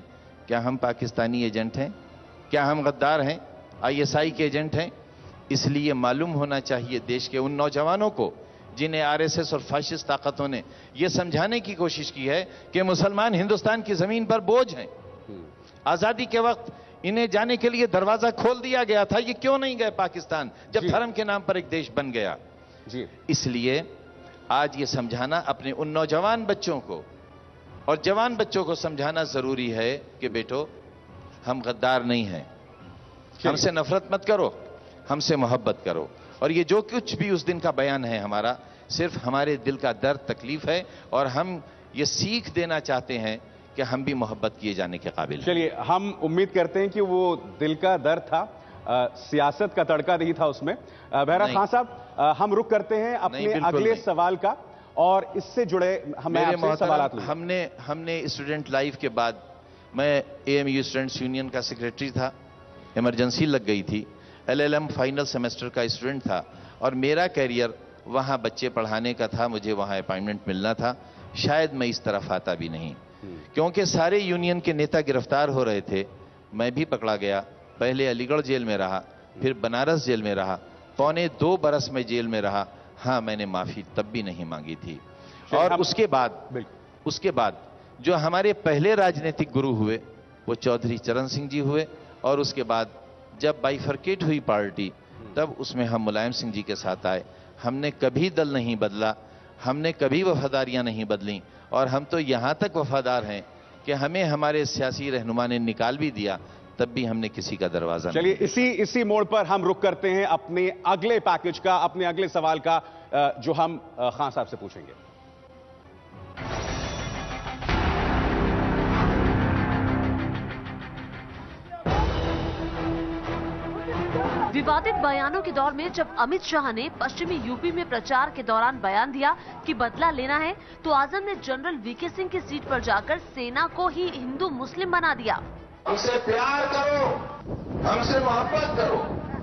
क्या हम पाकिस्तानी एजेंट हैं? क्या हम गद्दार हैं? आईएसआई के एजेंट हैं? इसलिए मालूम होना चाहिए देश के उन नौजवानों को जिन्हें आरएसएस और फाशिस्ट ताकतों ने यह समझाने की कोशिश की है कि मुसलमान हिंदुस्तान की जमीन पर बोझ हैं। आजादी के वक्त इन्हें जाने के लिए दरवाजा खोल दिया गया था, ये क्यों नहीं गए पाकिस्तान जब धर्म के नाम पर एक देश बन गया? जी। इसलिए आज ये समझाना अपने उन नौजवान बच्चों को और जवान बच्चों को समझाना जरूरी है कि बेटो, हम गद्दार नहीं हैं, हमसे नफरत मत करो, हमसे मोहब्बत करो। और ये जो कुछ भी उस दिन का बयान है हमारा, सिर्फ हमारे दिल का दर्द, तकलीफ है, और हम ये सीख देना चाहते हैं कि हम भी मोहब्बत किए जाने के काबिल हैं। चलिए, हम उम्मीद करते हैं कि वो दिल का दर्द था, आ, सियासत का तड़का नहीं था उसमें। बहरा खान साहब, हम रुक करते हैं अपने अगले सवाल का, और इससे जुड़े हमें आपसे सवालात लेंगे। हमने हमने स्टूडेंट लाइफ के बाद, मैं एएमयू स्टूडेंट्स यूनियन का सेक्रेटरी था, इमरजेंसी लग गई थी, एलएलएम फाइनल सेमेस्टर का स्टूडेंट था, और मेरा कैरियर वहां बच्चे पढ़ाने का था, मुझे वहां अपॉइंटमेंट मिलना था। शायद मैं इस तरफ आता भी नहीं, क्योंकि सारे यूनियन के नेता गिरफ्तार हो रहे थे, मैं भी पकड़ा गया। पहले अलीगढ़ जेल में रहा, फिर बनारस जेल में रहा, पौने दो बरस में जेल में रहा। हाँ, मैंने माफी तब भी नहीं मांगी थी। और उसके बाद उसके बाद जो हमारे पहले राजनीतिक गुरु हुए वो चौधरी चरण सिंह जी हुए, और उसके बाद जब बाइफरकेट हुई पार्टी, तब उसमें हम मुलायम सिंह जी के साथ आए। हमने कभी दल नहीं बदला, हमने कभी वफादारियां नहीं बदली, और हम तो यहां तक वफादार हैं कि हमें हमारे सियासी रहनुमा ने निकाल भी दिया, तब भी हमने किसी का दरवाजा। चलिए, इसी इसी मोड़ पर हम रुक करते हैं अपने अगले पैकेज का, अपने अगले सवाल का, जो हम खान साहब से पूछेंगे। विवादित बयानों के दौर में जब अमित शाह ने पश्चिमी यूपी में प्रचार के दौरान बयान दिया कि बदला लेना है, तो आजम ने जनरल वीके सिंह की सीट पर जाकर सेना को ही हिंदू मुस्लिम बना दिया। हमसे प्यार करो, हमसे मोहब्बत करो,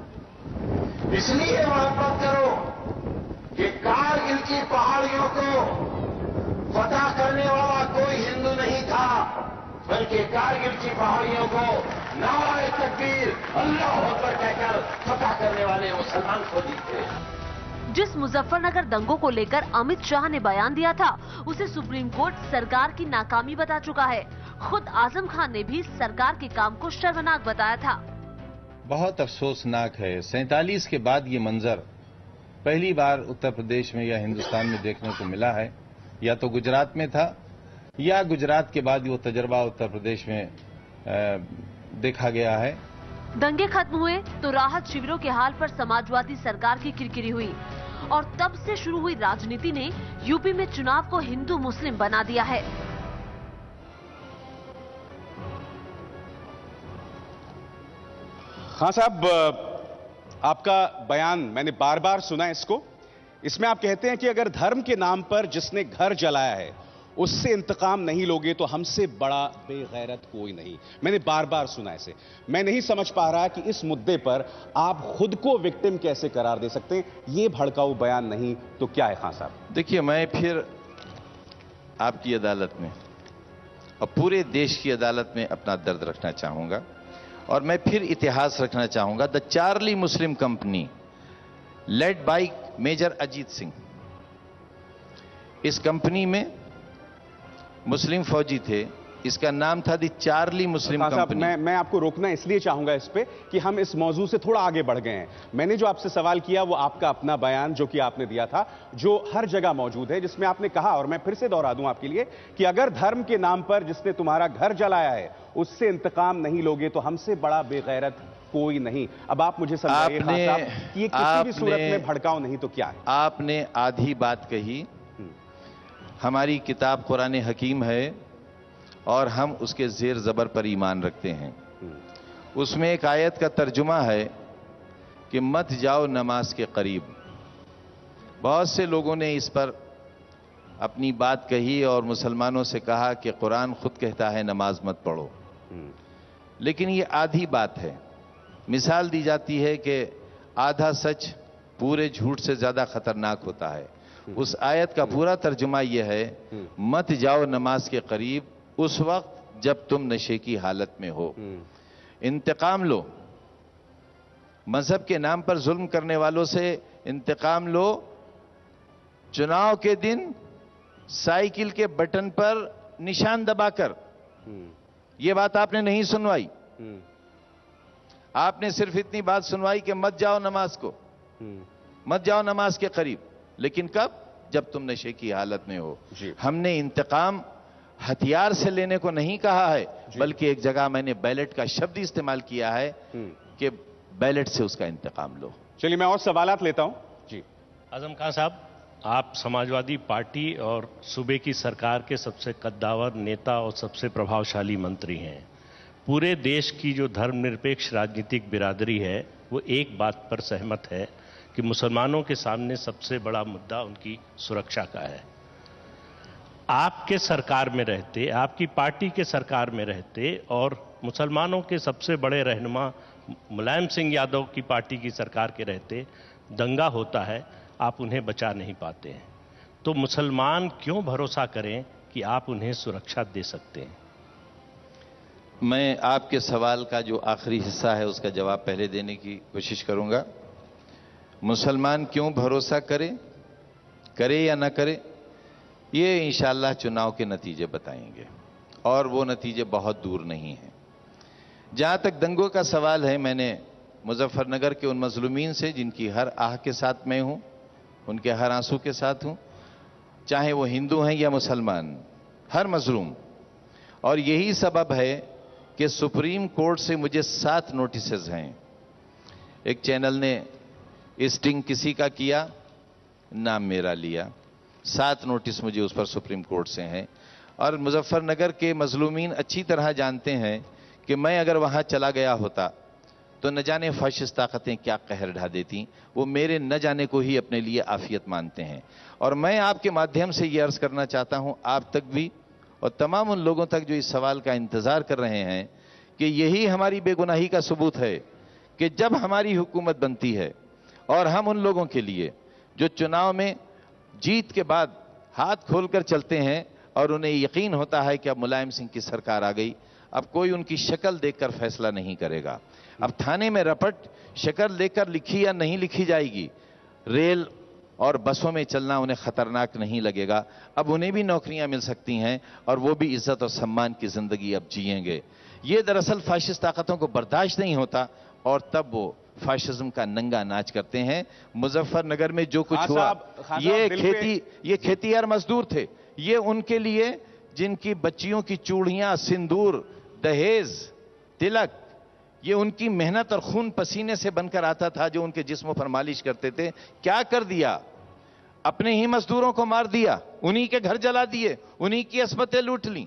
इसलिए मोहब्बत करो कि कारगिल की पहाड़ियों को फतह करने वाला कोई हिंदू नहीं था, बल्कि कारगिल की पहाड़ियों को नारे तकबीर अल्लाह अकबर कहकर फतह करने वाले मुसलमान खुद ही थे। जिस मुजफ्फरनगर दंगों को लेकर अमित शाह ने बयान दिया था, उसे सुप्रीम कोर्ट सरकार की नाकामी बता चुका है। खुद आजम खान ने भी सरकार के काम को शर्मनाक बताया था। बहुत अफसोसनाक है, सैंतालीस के बाद ये मंजर पहली बार उत्तर प्रदेश में या हिंदुस्तान में देखने को मिला है। या तो गुजरात में था, या गुजरात के बाद वो तजर्बा उत्तर प्रदेश में आ, देखा गया है। दंगे खत्म हुए तो राहत शिविरों के हाल पर समाजवादी सरकार की किरकिरी हुई, और तब से शुरू हुई राजनीति ने यूपी में चुनाव को हिंदू मुस्लिम बना दिया है। हाँ साहब, आपका बयान मैंने बार बार सुना इसको। इसमें आप कहते हैं कि अगर धर्म के नाम पर जिसने घर जलाया है उससे इंतकाम नहीं लोगे तो हमसे बड़ा बेगैरत कोई नहीं। मैंने बार बार सुना इसे। मैं नहीं समझ पा रहा कि इस मुद्दे पर आप खुद को विक्टिम कैसे करार दे सकते हैं। ये भड़काऊ बयान नहीं तो क्या है खान साहब? देखिए, मैं फिर आपकी अदालत में और पूरे देश की अदालत में अपना दर्द रखना चाहूंगा, और मैं फिर इतिहास रखना चाहूंगा। The Charlie Muslim company led by major Ajit Singh, इस कंपनी में मुस्लिम फौजी थे। इसका नाम था दी चार्ली मुस्लिम कंपनी। मैं मैं आपको रोकना इसलिए चाहूंगा इस पे कि हम इस मौजू से थोड़ा आगे बढ़ गए हैं। मैंने जो आपसे सवाल किया वो आपका अपना बयान जो कि आपने दिया था, जो हर जगह मौजूद है, जिसमें आपने कहा, और मैं फिर से दोहरा दूं आपके लिए, कि अगर धर्म के नाम पर जिसने तुम्हारा घर जलाया है उससे इंतकाम नहीं लोगे तो हमसे बड़ा बेगैरत कोई नहीं। अब आप मुझे समझाइए खान साहब कि ये किसी भी सूरत में भड़काऊ नहीं तो क्या है? आपने आधी बात कही। हमारी किताब कुरान हकीम है और हम उसके जेर जबर पर ईमान रखते हैं। उसमें एक आयत का तर्जुमा है कि मत जाओ नमाज के करीब। बहुत से लोगों ने इस पर अपनी बात कही और मुसलमानों से कहा कि कुरान खुद कहता है नमाज मत पढ़ो, लेकिन ये आधी बात है। मिसाल दी जाती है कि आधा सच पूरे झूठ से ज्यादा खतरनाक होता है। उस आयत का पूरा तर्जुमा यह है, मत जाओ नमाज के करीब उस वक्त जब तुम नशे की हालत में हो। इंतकाम लो, मजहब के नाम पर जुल्म करने वालों से इंतकाम लो। चुनाव के दिन साइकिल के बटन पर निशान दबाकर, यह बात आपने नहीं सुनवाई। आपने सिर्फ इतनी बात सुनवाई कि मत जाओ नमाज को, मत जाओ नमाज के करीब। लेकिन कब? जब तुम नशे की हालत में हो। हमने इंतकाम हथियार से लेने को नहीं कहा है, बल्कि एक जगह मैंने बैलेट का शब्द इस्तेमाल किया है कि बैलेट से उसका इंतकाम लो। चलिए मैं और सवालात लेता हूं जी। आजम खान साहब, आप समाजवादी पार्टी और सूबे की सरकार के सबसे कद्दावर नेता और सबसे प्रभावशाली मंत्री हैं। पूरे देश की जो धर्मनिरपेक्ष राजनीतिक बिरादरी है वो एक बात पर सहमत है कि मुसलमानों के सामने सबसे बड़ा मुद्दा उनकी सुरक्षा का है। आपके सरकार में रहते, आपकी पार्टी के सरकार में रहते और मुसलमानों के सबसे बड़े रहनुमा मुलायम सिंह यादव की पार्टी की सरकार के रहते दंगा होता है, आप उन्हें बचा नहीं पाते हैं। तो मुसलमान क्यों भरोसा करें कि आप उन्हें सुरक्षा दे सकते हैं? मैं आपके सवाल का जो आखिरी हिस्सा है उसका जवाब पहले देने की कोशिश करूंगा। मुसलमान क्यों भरोसा करे, करे या ना करे, ये इंशाअल्लाह चुनाव के नतीजे बताएंगे, और वो नतीजे बहुत दूर नहीं हैं। जहां तक दंगों का सवाल है, मैंने मुजफ्फरनगर के उन मजलूमीन से जिनकी हर आह के साथ मैं हूं, उनके हर आंसू के साथ हूं, चाहे वो हिंदू हैं या मुसलमान, हर मजलूम। और यही सबब है कि सुप्रीम कोर्ट से मुझे सात नोटिसेज हैं। एक चैनल ने स्टिंग किसी का किया, नाम मेरा लिया, सात नोटिस मुझे उस पर सुप्रीम कोर्ट से हैं। और मुजफ्फरनगर के मजलूमीन अच्छी तरह जानते हैं कि मैं अगर वहां चला गया होता तो न जाने फाशिस्ट ताकतें क्या कहर ढा देती। वो मेरे न जाने को ही अपने लिए आफियत मानते हैं। और मैं आपके माध्यम से ये अर्ज करना चाहता हूं आप तक भी और तमाम उन लोगों तक जो इस सवाल का इंतजार कर रहे हैं कि यही हमारी बेगुनाही का सबूत है कि जब हमारी हुकूमत बनती है और हम उन लोगों के लिए जो चुनाव में जीत के बाद हाथ खोलकर चलते हैं और उन्हें यकीन होता है कि अब मुलायम सिंह की सरकार आ गई, अब कोई उनकी शक्ल देखकर फैसला नहीं करेगा। अब थाने में रपट शक्ल देखकर लिखी या नहीं लिखी जाएगी, रेल और बसों में चलना उन्हें खतरनाक नहीं लगेगा। अब उन्हें भी नौकरियां मिल सकती हैं और वो भी इज्जत और सम्मान की जिंदगी अब जिएंगे। ये दरअसल फाशिस्ट ताकतों को बर्दाश्त नहीं होता और तब वो फाशिज्म का नंगा नाच करते हैं। मुजफ्फरनगर में जो कुछ हुआ, ये खेती ये खेतीहर मजदूर थे, ये उनके लिए जिनकी बच्चियों की चूड़ियां, सिंदूर, दहेज, तिलक, ये उनकी मेहनत और खून पसीने से बनकर आता था, जो उनके जिस्मों पर मालिश करते थे। क्या कर दिया? अपने ही मजदूरों को मार दिया, उन्हीं के घर जला दिए, उन्हीं की अस्पतें लूट ली।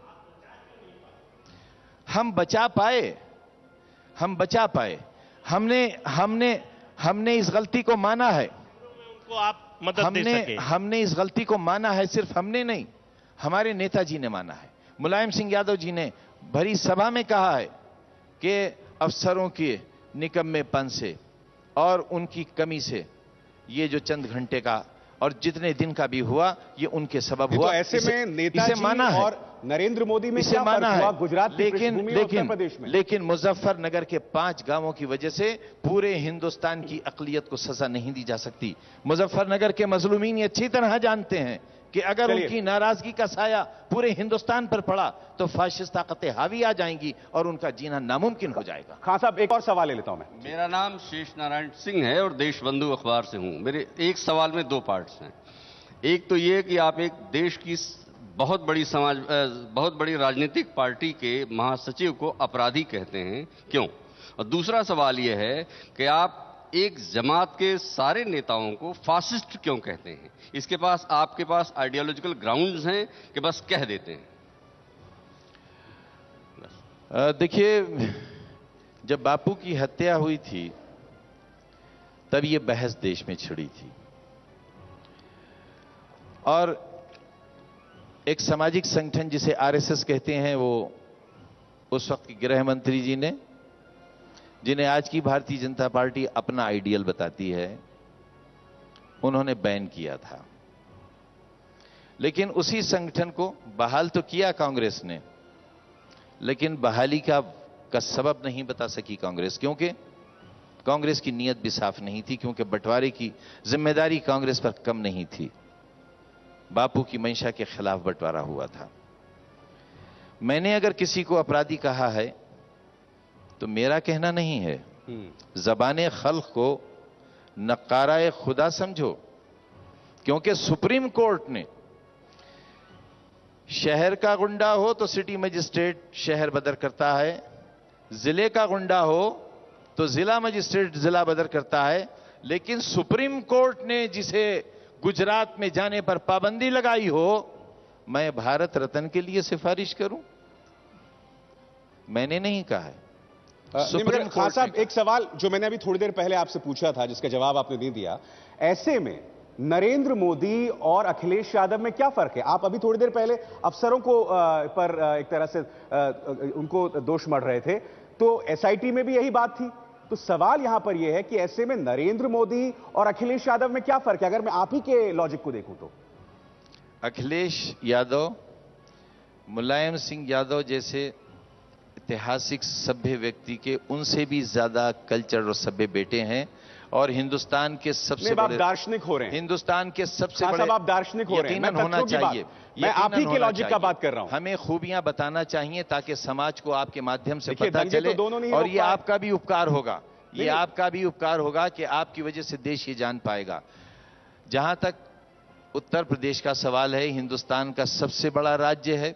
हम बचा पाए, हम बचा पाए हमने हमने हमने इस गलती को माना है। उनको आप मदद हमने दे सके। हमने इस गलती को माना है, सिर्फ हमने नहीं, हमारे नेताजी ने माना है। मुलायम सिंह यादव जी ने भरी सभा में कहा है कि अफसरों के निकम्मेपन से और उनकी कमी से ये जो चंद घंटे का और जितने दिन का भी हुआ, ये उनके सबब हुआ। तो ऐसे में नेताजी माना है और नरेंद्र मोदी में इसे क्या माना फर्क है। हुआ गुजरात की लेकिन पृष्ठभूमि और उत्तर लेकिन प्रदेश में? लेकिन मुजफ्फरनगर के पांच गांवों की वजह से पूरे हिंदुस्तान की अकलियत को सजा नहीं दी जा सकती। मुजफ्फरनगर के मजलूमीन ये अच्छी तरह जानते हैं कि अगर उनकी नाराजगी का साया पूरे हिंदुस्तान पर पड़ा तो फाशिस्ट ताकतें हावी आ जाएंगी और उनका जीना नामुमकिन हो जाएगा। खान साहब, एक और सवाल ले लेता हूं मैं। मेरा नाम शेष नारायण सिंह है और देशबंधु अखबार से हूं। मेरे एक सवाल में दो पार्ट्स हैं। एक तो ये कि आप एक देश की बहुत बड़ी समाज बहुत बड़ी राजनीतिक पार्टी के महासचिव को अपराधी कहते हैं, क्यों? और दूसरा सवाल यह है कि आप एक जमात के सारे नेताओं को फासिस्ट क्यों कहते हैं? इसके पास आपके पास आइडियोलॉजिकल ग्राउंड्स हैं कि बस कह देते हैं? देखिए, जब बापू की हत्या हुई थी तब ये बहस देश में छिड़ी थी और एक सामाजिक संगठन जिसे आरएसएस कहते हैं, वो उस वक्त के गृह मंत्री जी ने, जिन्हें आज की भारतीय जनता पार्टी अपना आइडियल बताती है, उन्होंने बैन किया था। लेकिन उसी संगठन को बहाल तो किया कांग्रेस ने, लेकिन बहाली का का सबब नहीं बता सकी कांग्रेस, क्योंकि कांग्रेस की नीयत भी साफ नहीं थी, क्योंकि बंटवारे की जिम्मेदारी कांग्रेस पर कम नहीं थी। बापू की मंशा के खिलाफ बंटवारा हुआ था। मैंने अगर किसी को अपराधी कहा है तो मेरा कहना नहीं है, ज़बाने खल्क को नक्काराए खुदा समझो, क्योंकि सुप्रीम कोर्ट ने शहर का गुंडा हो तो सिटी मजिस्ट्रेट शहर बदर करता है, जिले का गुंडा हो तो जिला मजिस्ट्रेट जिला बदर करता है, लेकिन सुप्रीम कोर्ट ने जिसे गुजरात में जाने पर पाबंदी लगाई हो, मैं भारत रत्न के लिए सिफारिश करूं? मैंने नहीं कहा है। सुप्रीम कोर्ट साहब, एक सवाल जो मैंने अभी थोड़ी देर पहले आपसे पूछा था, जिसका जवाब आपने नहीं दिया। ऐसे में नरेंद्र मोदी और अखिलेश यादव में क्या फर्क है? आप अभी थोड़ी देर पहले अफसरों को आ, पर आ, एक तरह से आ, उनको दोष मढ़ रहे थे, तो एसआईटी में भी यही बात थी। तो सवाल यहां पर यह है कि ऐसे में नरेंद्र मोदी और अखिलेश यादव में क्या फर्क है, अगर मैं आप ही के लॉजिक को देखूं तो? अखिलेश यादव, मुलायम सिंह यादव जैसे ऐतिहासिक सभ्य व्यक्ति के उनसे भी ज्यादा कल्चर और सभ्य बेटे हैं, और हिंदुस्तान के सबसे बड़े दार्शनिक हो रहे हैं। हिंदुस्तान के सबसे बड़े आप दार्शनिक हो रहे हैं। यकीनन होना चाहिए। मैं आप ही के लॉजिक का बात कर रहा हूं। हमें खूबियां बताना चाहिए ताकि समाज को आपके माध्यम से पता चले, तो और ये आपका भी उपकार होगा, ये आपका भी उपकार होगा कि आपकी वजह से देश ये जान पाएगा। जहां तक उत्तर प्रदेश का सवाल है, हिंदुस्तान का सबसे बड़ा राज्य है।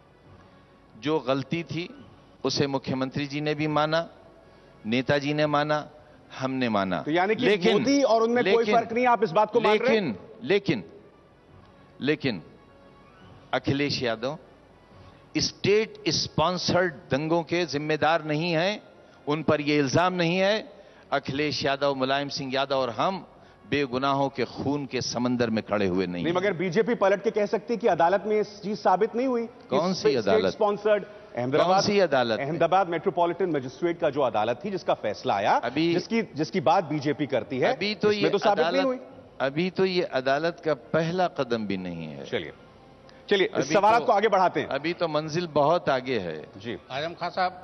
जो गलती थी उसे मुख्यमंत्री जी ने भी माना, नेताजी ने माना, हमने माना। तो यानी कि लेकिन मोदी और उनमें लेकिन, कोई फर्क नहीं, आप इस बात को मान रहे हैं? लेकिन लेकिन लेकिन अखिलेश यादव स्टेट स्पॉन्सर्ड दंगों के जिम्मेदार नहीं हैं, उन पर यह इल्जाम नहीं है। अखिलेश यादव, मुलायम सिंह यादव और हम बेगुनाहों के खून के समंदर में खड़े हुए नहीं, नहीं। मगर बीजेपी पलट के कह सकती है कि अदालत में ये चीज साबित नहीं हुई। कौन सी अदालत? स्पॉन्सर्ड कौन सी अदालत? अहमदाबाद मेट्रोपॉलिटन मजिस्ट्रेट का जो अदालत थी, जिसका फैसला आया, अभी जिसकी जिसकी बात बीजेपी करती है, अभी तो ये तो साबित नहीं हुई। अभी तो ये अदालत का पहला कदम भी नहीं है। चलिए चलिए इस सवाल तो, को आगे बढ़ाते हैं। अभी तो मंजिल बहुत आगे है। जी आजम खान साहब,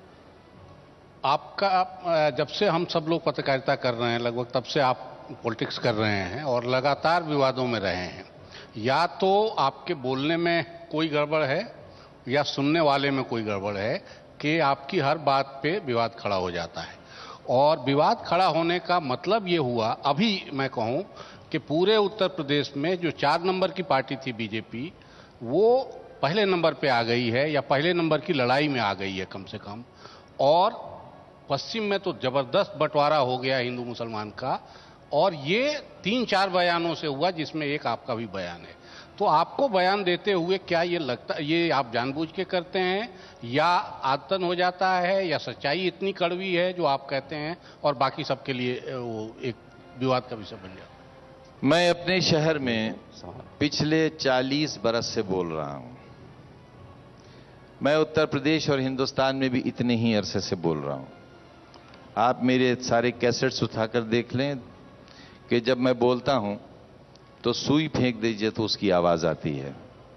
आपका जब से हम सब लोग पत्रकारिता कर रहे हैं, लगभग तब से आप पॉलिटिक्स कर रहे हैं और लगातार विवादों में रहे हैं। या तो आपके बोलने में कोई गड़बड़ है या सुनने वाले में कोई गड़बड़ है कि आपकी हर बात पे विवाद खड़ा हो जाता है। और विवाद खड़ा होने का मतलब ये हुआ, अभी मैं कहूँ कि पूरे उत्तर प्रदेश में जो चार नंबर की पार्टी थी बीजेपी, वो पहले नंबर पे आ गई है या पहले नंबर की लड़ाई में आ गई है कम से कम। और पश्चिम में तो जबरदस्त बंटवारा हो गया हिंदू मुसलमान का, और ये तीन चार बयानों से हुआ, जिसमें एक आपका भी बयान है। तो आपको बयान देते हुए क्या ये लगता, ये आप जानबूझ के करते हैं या आदतन हो जाता है, या सच्चाई इतनी कड़वी है जो आप कहते हैं और बाकी सबके लिए वो एक विवाद का विषय बन जाता? मैं अपने शहर में पिछले चालीस बरस से बोल रहा हूं। मैं उत्तर प्रदेश और हिंदुस्तान में भी इतने ही अरसे से बोल रहा हूं। आप मेरे सारे कैसेट्स उठाकर देख लें कि जब मैं बोलता हूं तो सुई फेंक दीजिए तो उसकी आवाज आती है।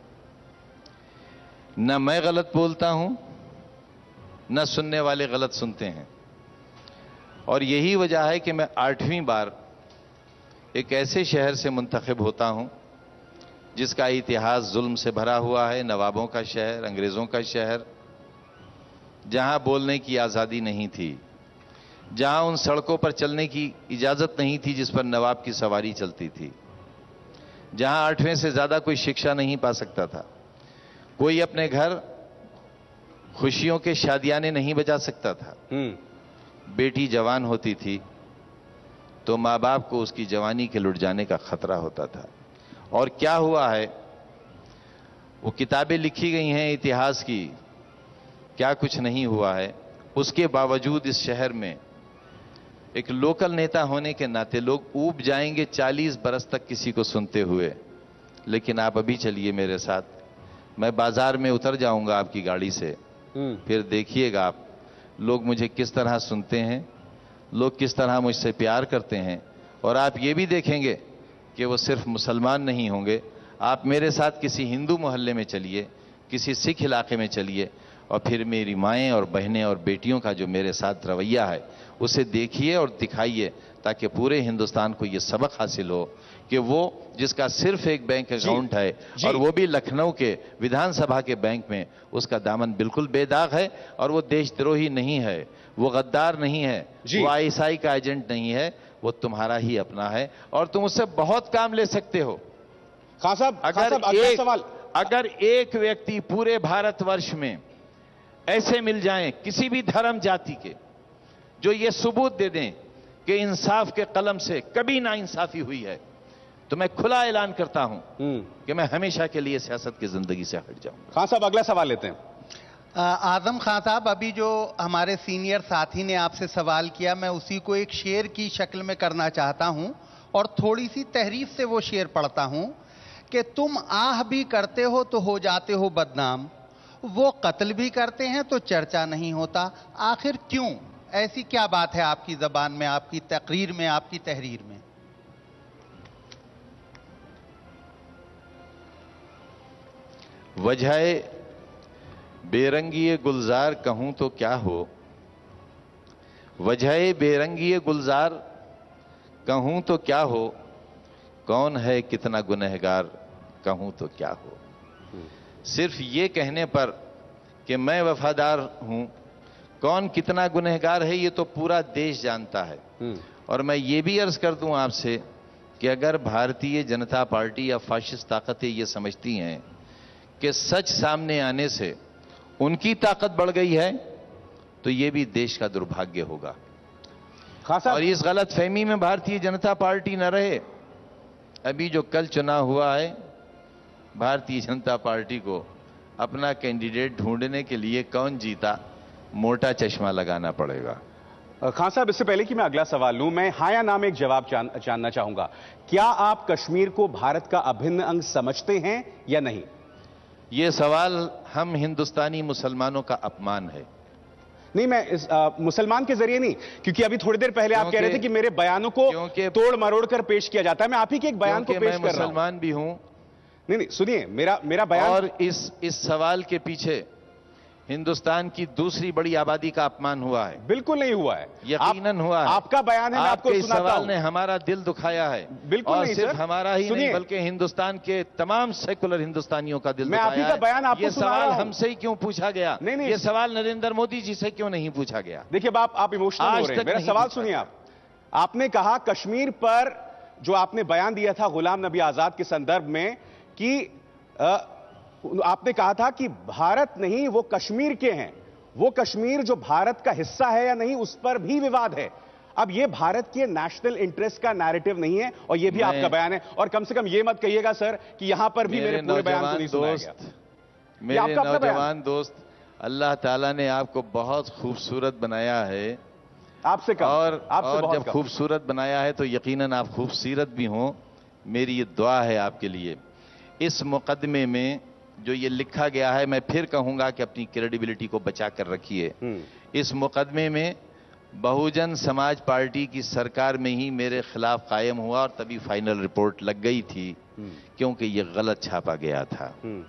न मैं गलत बोलता हूं, न सुनने वाले गलत सुनते हैं। और यही वजह है कि मैं आठवीं बार एक ऐसे शहर से मुंतखब होता हूं जिसका इतिहास जुल्म से भरा हुआ है, नवाबों का शहर, अंग्रेजों का शहर, जहां बोलने की आजादी नहीं थी, जहां उन सड़कों पर चलने की इजाजत नहीं थी जिस पर नवाब की सवारी चलती थी, जहां आठवें से ज्यादा कोई शिक्षा नहीं पा सकता था, कोई अपने घर खुशियों के शादियाने नहीं बजा सकता था। बेटी जवान होती थी तो मां बाप को उसकी जवानी के लुट जाने का खतरा होता था। और क्या हुआ है, वो किताबें लिखी गई हैं इतिहास की, क्या कुछ नहीं हुआ है। उसके बावजूद इस शहर में एक लोकल नेता होने के नाते लोग ऊब जाएंगे चालीस बरस तक किसी को सुनते हुए। लेकिन आप अभी चलिए मेरे साथ, मैं बाजार में उतर जाऊंगा आपकी गाड़ी से, फिर देखिएगा आप लोग मुझे किस तरह सुनते हैं, लोग किस तरह मुझसे प्यार करते हैं। और आप ये भी देखेंगे कि वो सिर्फ मुसलमान नहीं होंगे। आप मेरे साथ किसी हिंदू मोहल्ले में चलिए, किसी सिख इलाके में चलिए, और फिर मेरी माएँ और बहनें और बेटियों का जो मेरे साथ रवैया है उसे देखिए और दिखाइए, ताकि पूरे हिंदुस्तान को ये सबक हासिल हो कि वो जिसका सिर्फ एक बैंक अकाउंट है और वो भी लखनऊ के विधानसभा के बैंक में, उसका दामन बिल्कुल बेदाग है और वो देशद्रोही नहीं है, वो गद्दार नहीं है, वो आईएसआई का एजेंट नहीं है, वो तुम्हारा ही अपना है और तुम उससे बहुत काम ले सकते हो। खान साहब, अगर एक सवाल अगर एक व्यक्ति पूरे भारतवर्ष में ऐसे मिल जाएं किसी भी धर्म जाति के, जो ये सबूत दे दें कि इंसाफ के कलम से कभी ना इंसाफी हुई है, तो मैं खुला ऐलान करता हूं कि मैं हमेशा के लिए सियासत की जिंदगी से हट जाऊंगा। खान साहब, अगला सवाल लेते हैं। आजम खान साहब, अभी जो हमारे सीनियर साथी ने आपसे सवाल किया, मैं उसी को एक शेर की शक्ल में करना चाहता हूं और थोड़ी सी तहरीफ से वो शेर पढ़ता हूं कि तुम आह भी करते हो तो हो जाते हो बदनाम, वो कत्ल भी करते हैं तो चर्चा नहीं होता, आखिर क्यों? ऐसी क्या बात है आपकी जबान में, आपकी तकरीर में, आपकी तहरीर में? वजह बेरंगी गुलजार कहूं तो क्या हो, वजह बेरंगी गुलजार कहूं तो क्या हो, कौन है कितना गुनहगार कहूं तो क्या हो। सिर्फ ये कहने पर कि मैं वफादार हूं, कौन कितना गुनहगार है ये तो पूरा देश जानता है। और मैं ये भी अर्ज कर दूं आपसे कि अगर भारतीय जनता पार्टी या फाशिस्ट ताकतें ये समझती हैं कि सच सामने आने से उनकी ताकत बढ़ गई है, तो ये भी देश का दुर्भाग्य होगा। और इस गलत फहमी में भारतीय जनता पार्टी न रहे। अभी जो कल चुनाव हुआ है, भारतीय जनता पार्टी को अपना कैंडिडेट ढूंढने के लिए कौन जीता, मोटा चश्मा लगाना पड़ेगा। खान साहब, इससे पहले कि मैं अगला सवाल लूं, मैं हाँ या ना में एक जवाब जान, जानना चाहूंगा। क्या आप कश्मीर को भारत का अभिन्न अंग समझते हैं या नहीं? यह सवाल हम हिंदुस्तानी मुसलमानों का अपमान है। नहीं, मैं इस आ, मुसलमान के जरिए नहीं, क्योंकि अभी थोड़ी देर पहले आप कह रहे थे कि मेरे बयानों को तोड़ मरोड़ कर पेश किया जाता है। मैं आप ही के एक बयान को पेश कर रहा हूं। मुसलमान भी हूं। नहीं नहीं, सुनिए, मेरा मेरा बयान। और इस इस सवाल के पीछे हिंदुस्तान की दूसरी बड़ी आबादी का अपमान हुआ है। बिल्कुल नहीं हुआ है, यकीनन हुआ है। आपका बयान है, मैं आपको सुनाता हूं। सवाल ने हमारा दिल दुखाया है। बिल्कुल और नहीं सिर्फ सर। हमारा ही नहीं बल्कि हिंदुस्तान के तमाम सेकुलर हिंदुस्तानियों का दिल मैं दुखाया आप ही का बयान आपको ये सुना रहा सवाल हूं। हमसे ही क्यों पूछा गया? नहीं नहीं, ये सवाल नरेंद्र मोदी जी से क्यों नहीं पूछा गया? देखिए आप आप इमोशनल हो रहे हैं। मेरा सवाल सुनिए। आप आपने कहा कश्मीर पर जो आपने बयान दिया था गुलाम नबी आजाद के संदर्भ में कि आ, आपने कहा था कि भारत नहीं, वो कश्मीर के हैं, वो कश्मीर जो भारत का हिस्सा है या नहीं उस पर भी विवाद है। अब ये भारत के नेशनल इंटरेस्ट का नैरेटिव नहीं है और ये भी आपका बयान है। और कम से कम ये मत कहिएगा सर कि यहां पर भी मेरे पूरे बयान को नहीं सुनाया गया। मेरे नौजवान दोस्त, अल्लाह ताला ने आपको बहुत खूबसूरत बनाया है। आपसे कम, और, आपसे और बहुत जब खूबसूरत बनाया है तो यकीनन आप खूबसूरत भी हों। मेरी ये दुआ है आपके लिए। इस मुकदमे में जो ये लिखा गया है, मैं फिर कहूंगा कि अपनी क्रेडिबिलिटी को बचा कर रखिए। इस मुकदमे में बहुजन समाज पार्टी की सरकार में ही मेरे खिलाफ कायम हुआ और तभी फाइनल रिपोर्ट लग गई थी, क्योंकि ये गलत छापा गया था।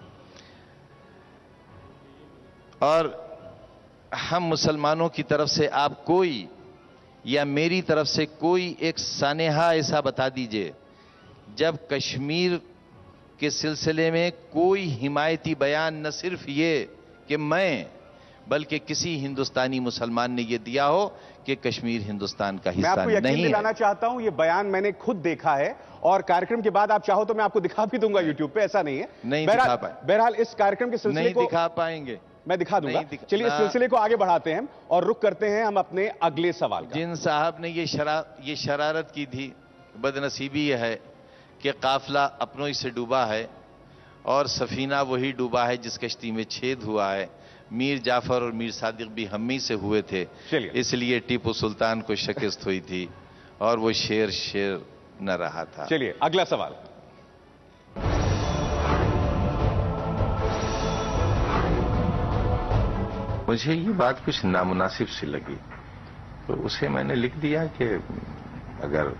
और हम मुसलमानों की तरफ से आप कोई या मेरी तरफ से कोई एक सानेहा ऐसा बता दीजिए जब कश्मीर के सिलसिले में कोई हिमायती बयान न सिर्फ ये कि मैं बल्कि किसी हिंदुस्तानी मुसलमान ने यह दिया हो कि कश्मीर हिंदुस्तान का हिस्सा नहीं है। मैं आपको यकीन दिलाना चाहता हूं, ये बयान मैंने खुद देखा है और कार्यक्रम के बाद आप चाहो तो मैं आपको दिखा भी दूंगा यूट्यूब पे, ऐसा नहीं है। नहीं दिखा पाए। बहरहाल इस कार्यक्रम के सिलसिले नहीं को दिखा पाएंगे, मैं दिखा दूंगा। चलिए इस सिलसिले को आगे बढ़ाते हैं और रुक करते हैं हम अपने अगले सवाल का। जिन साहब ने ये शरा ये शरारत की थी, बदनसीबी यह है कि काफिला अपनों ही से डूबा है और सफीना वही डूबा है जिस कश्ती में छेद हुआ है। मीर जाफर और मीर सादिक भी हम ही से हुए थे, इसलिए टीपू सुल्तान को शिकस्त हुई थी और वो शेर शेर न रहा था। चलिए अगला सवाल। मुझे ये बात कुछ नामुनासिब सी लगी तो उसे मैंने लिख दिया कि अगर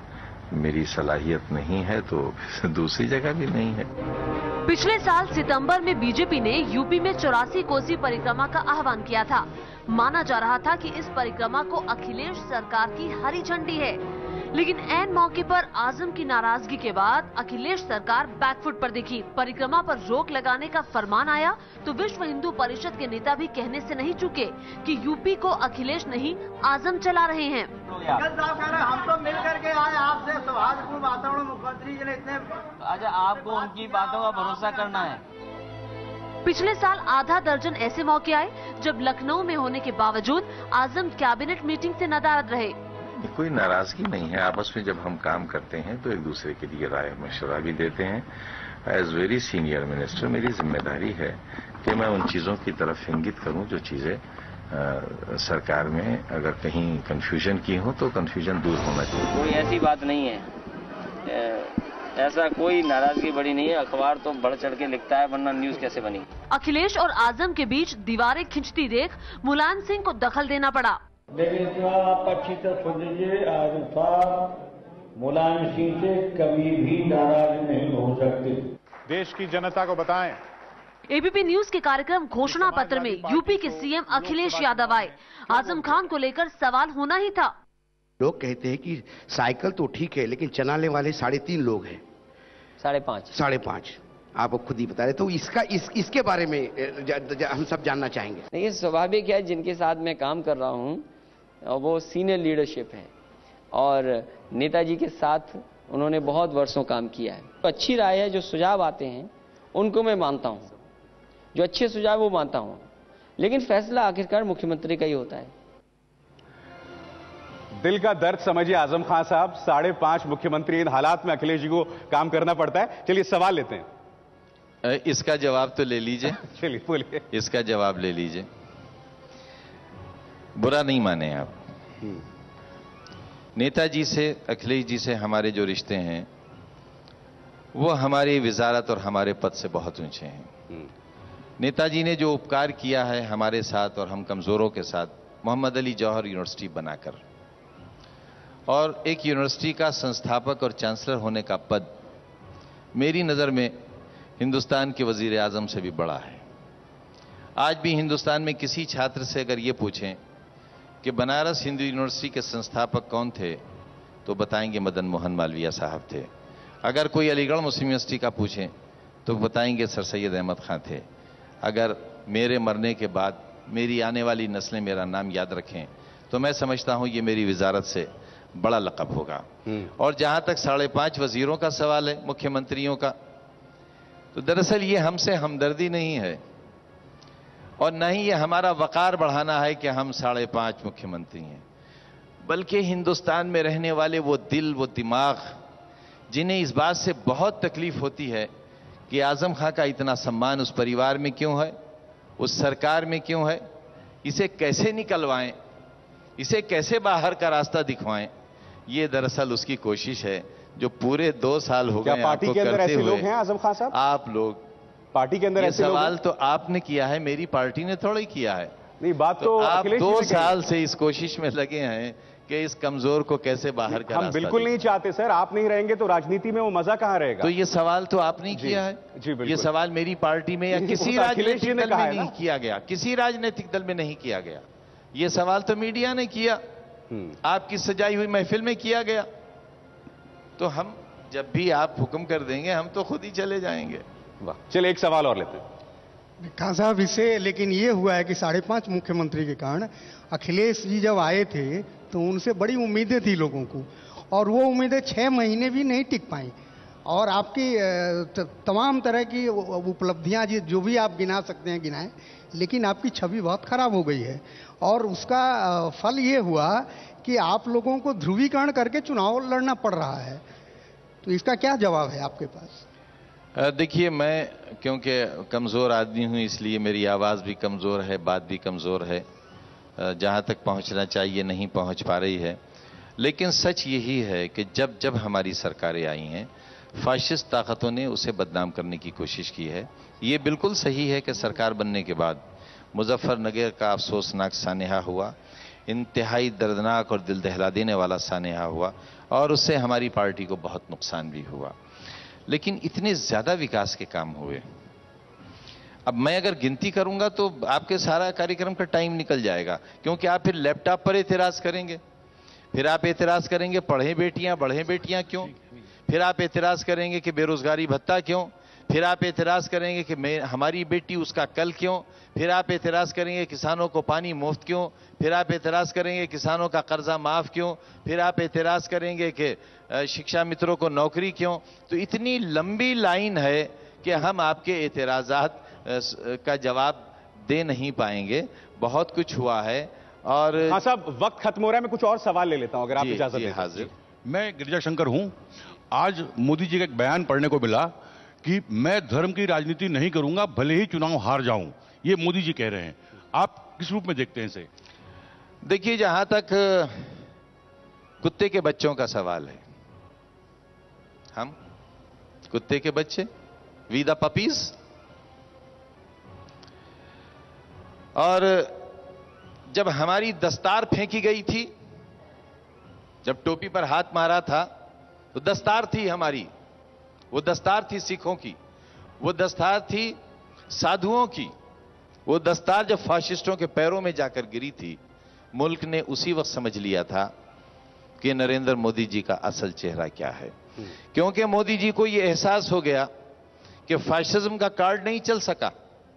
मेरी सलाहियत नहीं है तो दूसरी जगह भी नहीं है। पिछले साल सितंबर में बीजेपी ने यूपी में चौरासी कोसी परिक्रमा का आह्वान किया था। माना जा रहा था कि इस परिक्रमा को अखिलेश सरकार की हरी झंडी है, लेकिन ऐन मौके पर आजम की नाराजगी के बाद अखिलेश सरकार बैकफुट पर दिखी। परिक्रमा पर रोक लगाने का फरमान आया तो विश्व हिंदू परिषद के नेता भी कहने से नहीं चूके कि यूपी को अखिलेश नहीं आजम चला रहे हैं। हम तो मिल करके आए आपसे सौहार्दपूर्ण वातावरण, मुख्यमंत्री जी ने इतने अच्छा आपको उनकी बातों का भरोसा करना है। पिछले साल आधा दर्जन ऐसे मौके आए जब लखनऊ में होने के बावजूद आजम कैबिनेट मीटिंग से नदारद रहे। कोई नाराजगी नहीं है, आपस में जब हम काम करते हैं तो एक दूसरे के लिए राय मशवरा भी देते हैं। एज वेरी सीनियर मिनिस्टर मेरी जिम्मेदारी है कि मैं उन चीजों की तरफ इंगित करूं जो चीजें सरकार में अगर कहीं कंफ्यूजन की हो तो कंफ्यूजन दूर होना चाहिए। कोई ऐसी बात नहीं है, ऐसा कोई नाराजगी बड़ी नहीं है। अखबार तो बढ़ चढ़ के लिखता है, वरना न्यूज कैसे बनी। अखिलेश और आजम के बीच दीवारें खिंचती देख मुलायम सिंह को दखल देना पड़ा। लेकिन इतना आप अच्छी तरह सुन लीजिए, आजम साहब मुलायम सिंह से कभी भी नाराज नहीं हो सकते। देश की जनता को बताएं। एबीपी न्यूज के कार्यक्रम घोषणा पत्र में यूपी के सीएम अखिलेश यादव आए। आजम खान को लेकर सवाल होना ही था। लोग कहते हैं कि साइकिल तो ठीक है लेकिन चलाने वाले साढ़े तीन लोग हैं। साढ़े पाँच साढ़े पाँच आप खुद ही बता रहे, तो इसका इस, इसके बारे में ज, ज, ज, हम सब जानना चाहेंगे। देखिए स्वाभाविक है, जिनके साथ मैं काम कर रहा हूँ वो सीनियर लीडरशिप है और नेताजी के साथ उन्होंने बहुत वर्षों काम किया है। तो अच्छी राय है, जो सुझाव आते हैं उनको मैं मानता हूँ, जो अच्छे सुझाव वो मानता हूँ, लेकिन फैसला आखिरकार मुख्यमंत्री का ही होता है। दिल का दर्द समझिए आजम खान साहब, साढ़े पांच मुख्यमंत्री, इन हालात में अखिलेश जी को काम करना पड़ता है। चलिए सवाल लेते हैं। इसका जवाब तो ले लीजिए। चलिए बोलिए। इसका जवाब ले लीजिए। बुरा नहीं माने आप, नेताजी से अखिलेश जी से हमारे जो रिश्ते हैं वो हमारी विजारत और हमारे पद से बहुत ऊंचे हैं। नेताजी ने जो उपकार किया है हमारे साथ और हम कमजोरों के साथ, मोहम्मद अली जौहर यूनिवर्सिटी बनाकर, और एक यूनिवर्सिटी का संस्थापक और चांसलर होने का पद मेरी नज़र में हिंदुस्तान के वजीर आजम से भी बड़ा है। आज भी हिंदुस्तान में किसी छात्र से अगर ये पूछें कि बनारस हिंदू यूनिवर्सिटी के संस्थापक कौन थे तो बताएंगे मदन मोहन मालवीय साहब थे। अगर कोई अलीगढ़ मुस्लिम यूनिवर्सिटी का पूछें तो बताएंगे सर सैयद अहमद खान थे। अगर मेरे मरने के बाद मेरी आने वाली नस्लें मेरा नाम याद रखें तो मैं समझता हूं ये मेरी विजारत से बड़ा लक़ब होगा। और जहां तक साढ़े पांच वजीरों का सवाल है, मुख्यमंत्रियों का, तो दरअसल ये हमसे हमदर्दी नहीं है और न ही ये हमारा वक़ार बढ़ाना है कि हम साढ़े पांच मुख्यमंत्री हैं, बल्कि हिंदुस्तान में रहने वाले वो दिल, वो दिमाग जिन्हें इस बात से बहुत तकलीफ होती है कि आजम खां का इतना सम्मान उस परिवार में क्यों है, उस सरकार में क्यों है, इसे कैसे निकलवाएं, इसे कैसे बाहर का रास्ता दिखवाएं, ये दरअसल उसकी कोशिश है जो पूरे दो साल हो गए पार्टी के अंदर ऐसे लोग हैं आजम खान साहब? आप लोग पार्टी के अंदर ऐसे लोग? सवाल तो आपने किया है, मेरी पार्टी ने थोड़ा ही किया है। नहीं, बात तो, तो आप दो साल से से इस कोशिश में लगे हैं कि इस कमजोर को कैसे बाहर का हम बिल्कुल नहीं चाहते सर। आप नहीं रहेंगे तो राजनीति में वो मजा कहां रहेगा? तो ये सवाल तो आपने किया है। जी बिल्कुल। ये सवाल मेरी पार्टी में या किसी राजनीतिक दल में नहीं किया गया, किसी राजनीतिक दल में नहीं किया गया। ये सवाल तो मीडिया ने किया, आपकी सजाई हुई महफिल में किया गया। तो हम जब भी आप हुक्म कर देंगे हम तो खुद ही चले जाएंगे। वाह, चलिए एक सवाल और लेते हैं। खान साहब, इससे लेकिन ये हुआ है कि साढ़े पांच मुख्यमंत्री के कारण अखिलेश जी जब आए थे तो उनसे बड़ी उम्मीदें थी लोगों को, और वो उम्मीदें छह महीने भी नहीं टिक पाई। और आपकी तमाम तरह की उपलब्धियां जो भी आप गिना सकते हैं गिनाएं, लेकिन आपकी छवि बहुत खराब हो गई है। और उसका फल ये हुआ कि आप लोगों को ध्रुवीकरण करके चुनाव लड़ना पड़ रहा है। तो इसका क्या जवाब है आपके पास? देखिए, मैं क्योंकि कमज़ोर आदमी हूँ इसलिए मेरी आवाज़ भी कमज़ोर है, बात भी कमज़ोर है, जहाँ तक पहुँचना चाहिए नहीं पहुँच पा रही है। लेकिन सच यही है कि जब जब हमारी सरकारें आई हैं फाशिस्ट ताकतों ने उसे बदनाम करने की कोशिश की है। ये बिल्कुल सही है कि सरकार बनने के बाद मुजफ्फरनगर का अफसोसनाक सानहा हुआ, इंतहाई दर्दनाक और दिल दहला देने वाला सानेहा हुआ और उससे हमारी पार्टी को बहुत नुकसान भी हुआ। लेकिन इतने ज्यादा विकास के काम हुए, अब मैं अगर गिनती करूंगा तो आपके सारा कार्यक्रम का टाइम निकल जाएगा, क्योंकि आप फिर लैपटॉप पर एतराज करेंगे, फिर आप एतराज करेंगे पढ़े बेटियां बढ़े बेटियां क्यों, फिर आप एतराज करेंगे कि बेरोजगारी भत्ता क्यों, फिर आप एतराज करेंगे कि मैं हमारी बेटी उसका कल क्यों, फिर आप एतराज करेंगे किसानों को पानी मुफ्त क्यों, फिर आप एतराज करेंगे किसानों का कर्जा माफ क्यों, फिर आप एतराज करेंगे कि शिक्षा मित्रों को नौकरी क्यों। तो इतनी लंबी लाइन है कि हम आपके एतराजात का जवाब दे नहीं पाएंगे। बहुत कुछ हुआ है। और हाँ साहब, वक्त खत्म हो रहा है, मैं कुछ और सवाल ले लेता हूं अगर आप इजाजत दें। हाजिर। मैं गिरिजा शंकर हूं। आज मोदी जी का एक बयान पढ़ने को मिला कि मैं धर्म की राजनीति नहीं करूंगा भले ही चुनाव हार जाऊं, ये मोदी जी कह रहे हैं। आप किस रूप में देखते हैं इसे? देखिए, जहां तक कुत्ते के बच्चों का सवाल है, हम कुत्ते के बच्चे, वी द पपीज, और जब हमारी दस्तार फेंकी गई थी, जब टोपी पर हाथ मारा था, तो दस्तार थी हमारी, वो दस्तार थी सिखों की, वो दस्तार थी साधुओं की, वो दस्तार जब फाशिस्टों के पैरों में जाकर गिरी थी, मुल्क ने उसी वक्त समझ लिया था कि नरेंद्र मोदी जी का असल चेहरा क्या है। क्योंकि मोदी जी को यह एहसास हो गया कि फाशिज्म का कार्ड नहीं चल सका।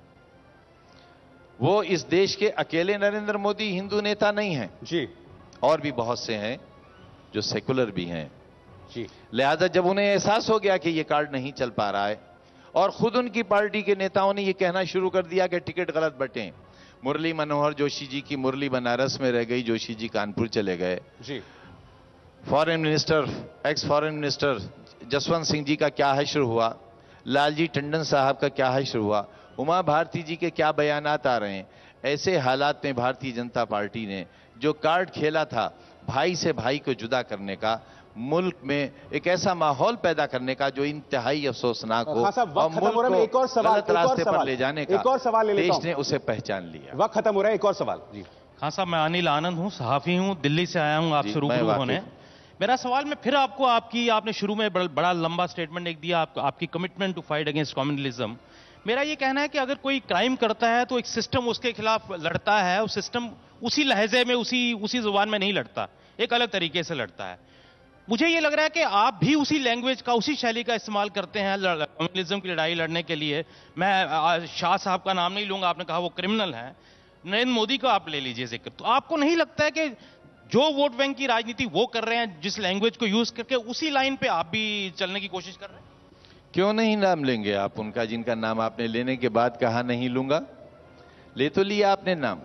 वो इस देश के अकेले नरेंद्र मोदी हिंदू नेता नहीं हैं जी, और भी बहुत से हैं जो सेकुलर भी हैं जी। लिहाजा जब उन्हें एहसास हो गया कि ये कार्ड नहीं चल पा रहा है, और खुद उनकी पार्टी के नेताओं ने ये कहना शुरू कर दिया कि टिकट गलत बटे। मुरली मनोहर जोशी जी की मुरली बनारस में रह गई, जोशी जी कानपुर चले गए जी। Foreign minister, ex foreign minister Jaswant Singh ji का क्या हश्र हुआ, लालजी टंडन साहब का क्या हश्र हुआ, उमा भारती जी के क्या बयानात आ रहे हैं। ऐसे हालात में भारतीय जनता पार्टी ने जो कार्ड खेला था भाई से भाई को जुदा करने का, मुल्क में एक ऐसा माहौल पैदा करने का जो इंतहाई अफसोसनाक हो, हाँ साहब, और मुल्क को एक और सवाल, गलत रास्ते पर ले जाने का एक और सवाल ले लेता देश ने उसे पहचान लिया। वक्त खत्म हो रहा है, एक और सवाल जी। हाँ साहब, मैं अनिल आनंद हूँ, सहाफी हूँ, दिल्ली से आया हूँ आपसे रूबरू होने। मेरा सवाल मैं फिर आपको, आपकी आपने शुरू में बड़ा लंबा स्टेटमेंट एक दिया, आप, आपकी commitment to fight against communalism. मेरा ये कहना है कि अगर कोई क्राइम करता है तो एक सिस्टम उसके खिलाफ लड़ता है, उस सिस्टम उसी लहजे में, उसी उसी जुबान में नहीं लड़ता, एक अलग तरीके से लड़ता है। मुझे ये लग रहा है कि आप भी उसी लैंग्वेज का, उसी शैली का इस्तेमाल करते हैं कम्युनलिज्म की लड़ाई लड़ने के लिए। मैं शाह साहब का नाम नहीं लूंगा, आपने कहा वो क्रिमिनल है, नरेंद्र मोदी का आप ले लीजिए जिक्र। तो आपको नहीं लगता है कि जो वोट बैंक की राजनीति वो कर रहे हैं, जिस लैंग्वेज को यूज करके, उसी लाइन पे आप भी चलने की कोशिश कर रहे हैं? क्यों नहीं नाम लेंगे आप उनका, जिनका नाम आपने लेने के बाद कहा नहीं लूंगा? ले तो लिया आपने नाम।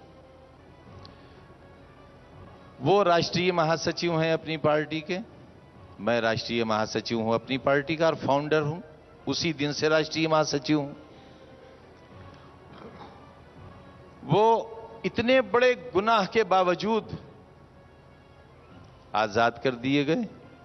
वो राष्ट्रीय महासचिव हैं अपनी पार्टी के, मैं राष्ट्रीय महासचिव हूं अपनी पार्टी का और फाउंडर हूं, उसी दिन से राष्ट्रीय महासचिव हूं। वो इतने बड़े गुनाह के बावजूद आजाद कर दिए गए।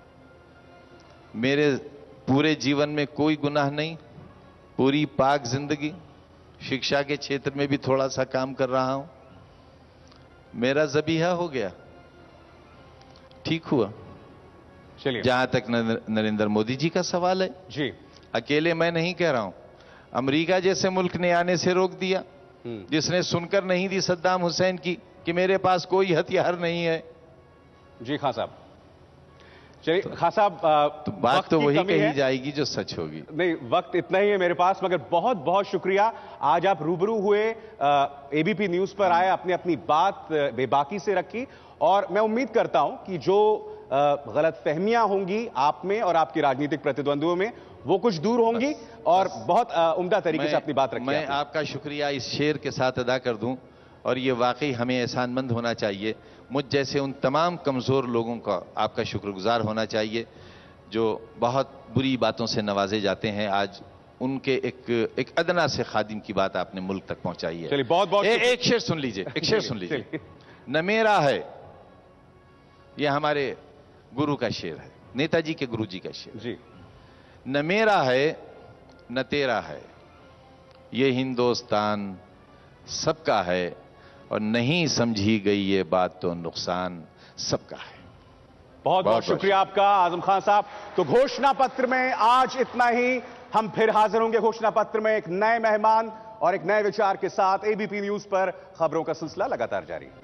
मेरे पूरे जीवन में कोई गुनाह नहीं, पूरी पाक जिंदगी, शिक्षा के क्षेत्र में भी थोड़ा सा काम कर रहा हूं, मेरा ज़बीहा हो गया, ठीक हुआ। चलिए, जहां तक नरेंद्र मोदी जी का सवाल है जी, अकेले मैं नहीं कह रहा हूं, अमेरिका जैसे मुल्क ने आने से रोक दिया, जिसने सुनकर नहीं दी सद्दाम हुसैन की कि मेरे पास कोई हथियार नहीं है। जी खान साहब, चलिए खान साहब, तो बात तो वही कही जाएगी जो सच होगी। नहीं, वक्त इतना ही है मेरे पास, मगर बहुत बहुत शुक्रिया, आज आप रूबरू हुए, एबीपी न्यूज पर आए, अपनी अपनी बात बेबाकी से रखी, और मैं उम्मीद करता हूं कि जो गलतफहमियां होंगी आप में और आपके राजनीतिक प्रतिद्वंदियों में, वो कुछ दूर होंगी, और बहुत उम्दा तरीके से अपनी बात रखी। मैं आपका शुक्रिया इस शेर के साथ अदा कर दूं, और ये वाकई हमें एहसानमंद होना चाहिए, मुझ जैसे उन तमाम कमज़ोर लोगों का आपका शुक्रगुजार होना चाहिए जो बहुत बुरी बातों से नवाजे जाते हैं। आज उनके एक एक अदना से खादिम की बात आपने मुल्क तक पहुंचाई है। चलिए, बहुत बहुत ए, एक शेर सुन लीजिए, एक शेर सुन लीजिए। न मेरा है, यह हमारे गुरु का शेर है, नेताजी के गुरु जी का शेर जी। न मेरा है न तेरा है, ये हिंदुस्तान सबका है, और नहीं समझी गई ये बात तो नुकसान सबका है। बहुत बहुत शुक्रिया आपका आजम खान साहब। तो घोषणा पत्र में आज इतना ही। हम फिर हाजिर होंगे घोषणा पत्र में एक नए मेहमान और एक नए विचार के साथ। एबीपी न्यूज पर खबरों का सिलसिला लगातार जारी है।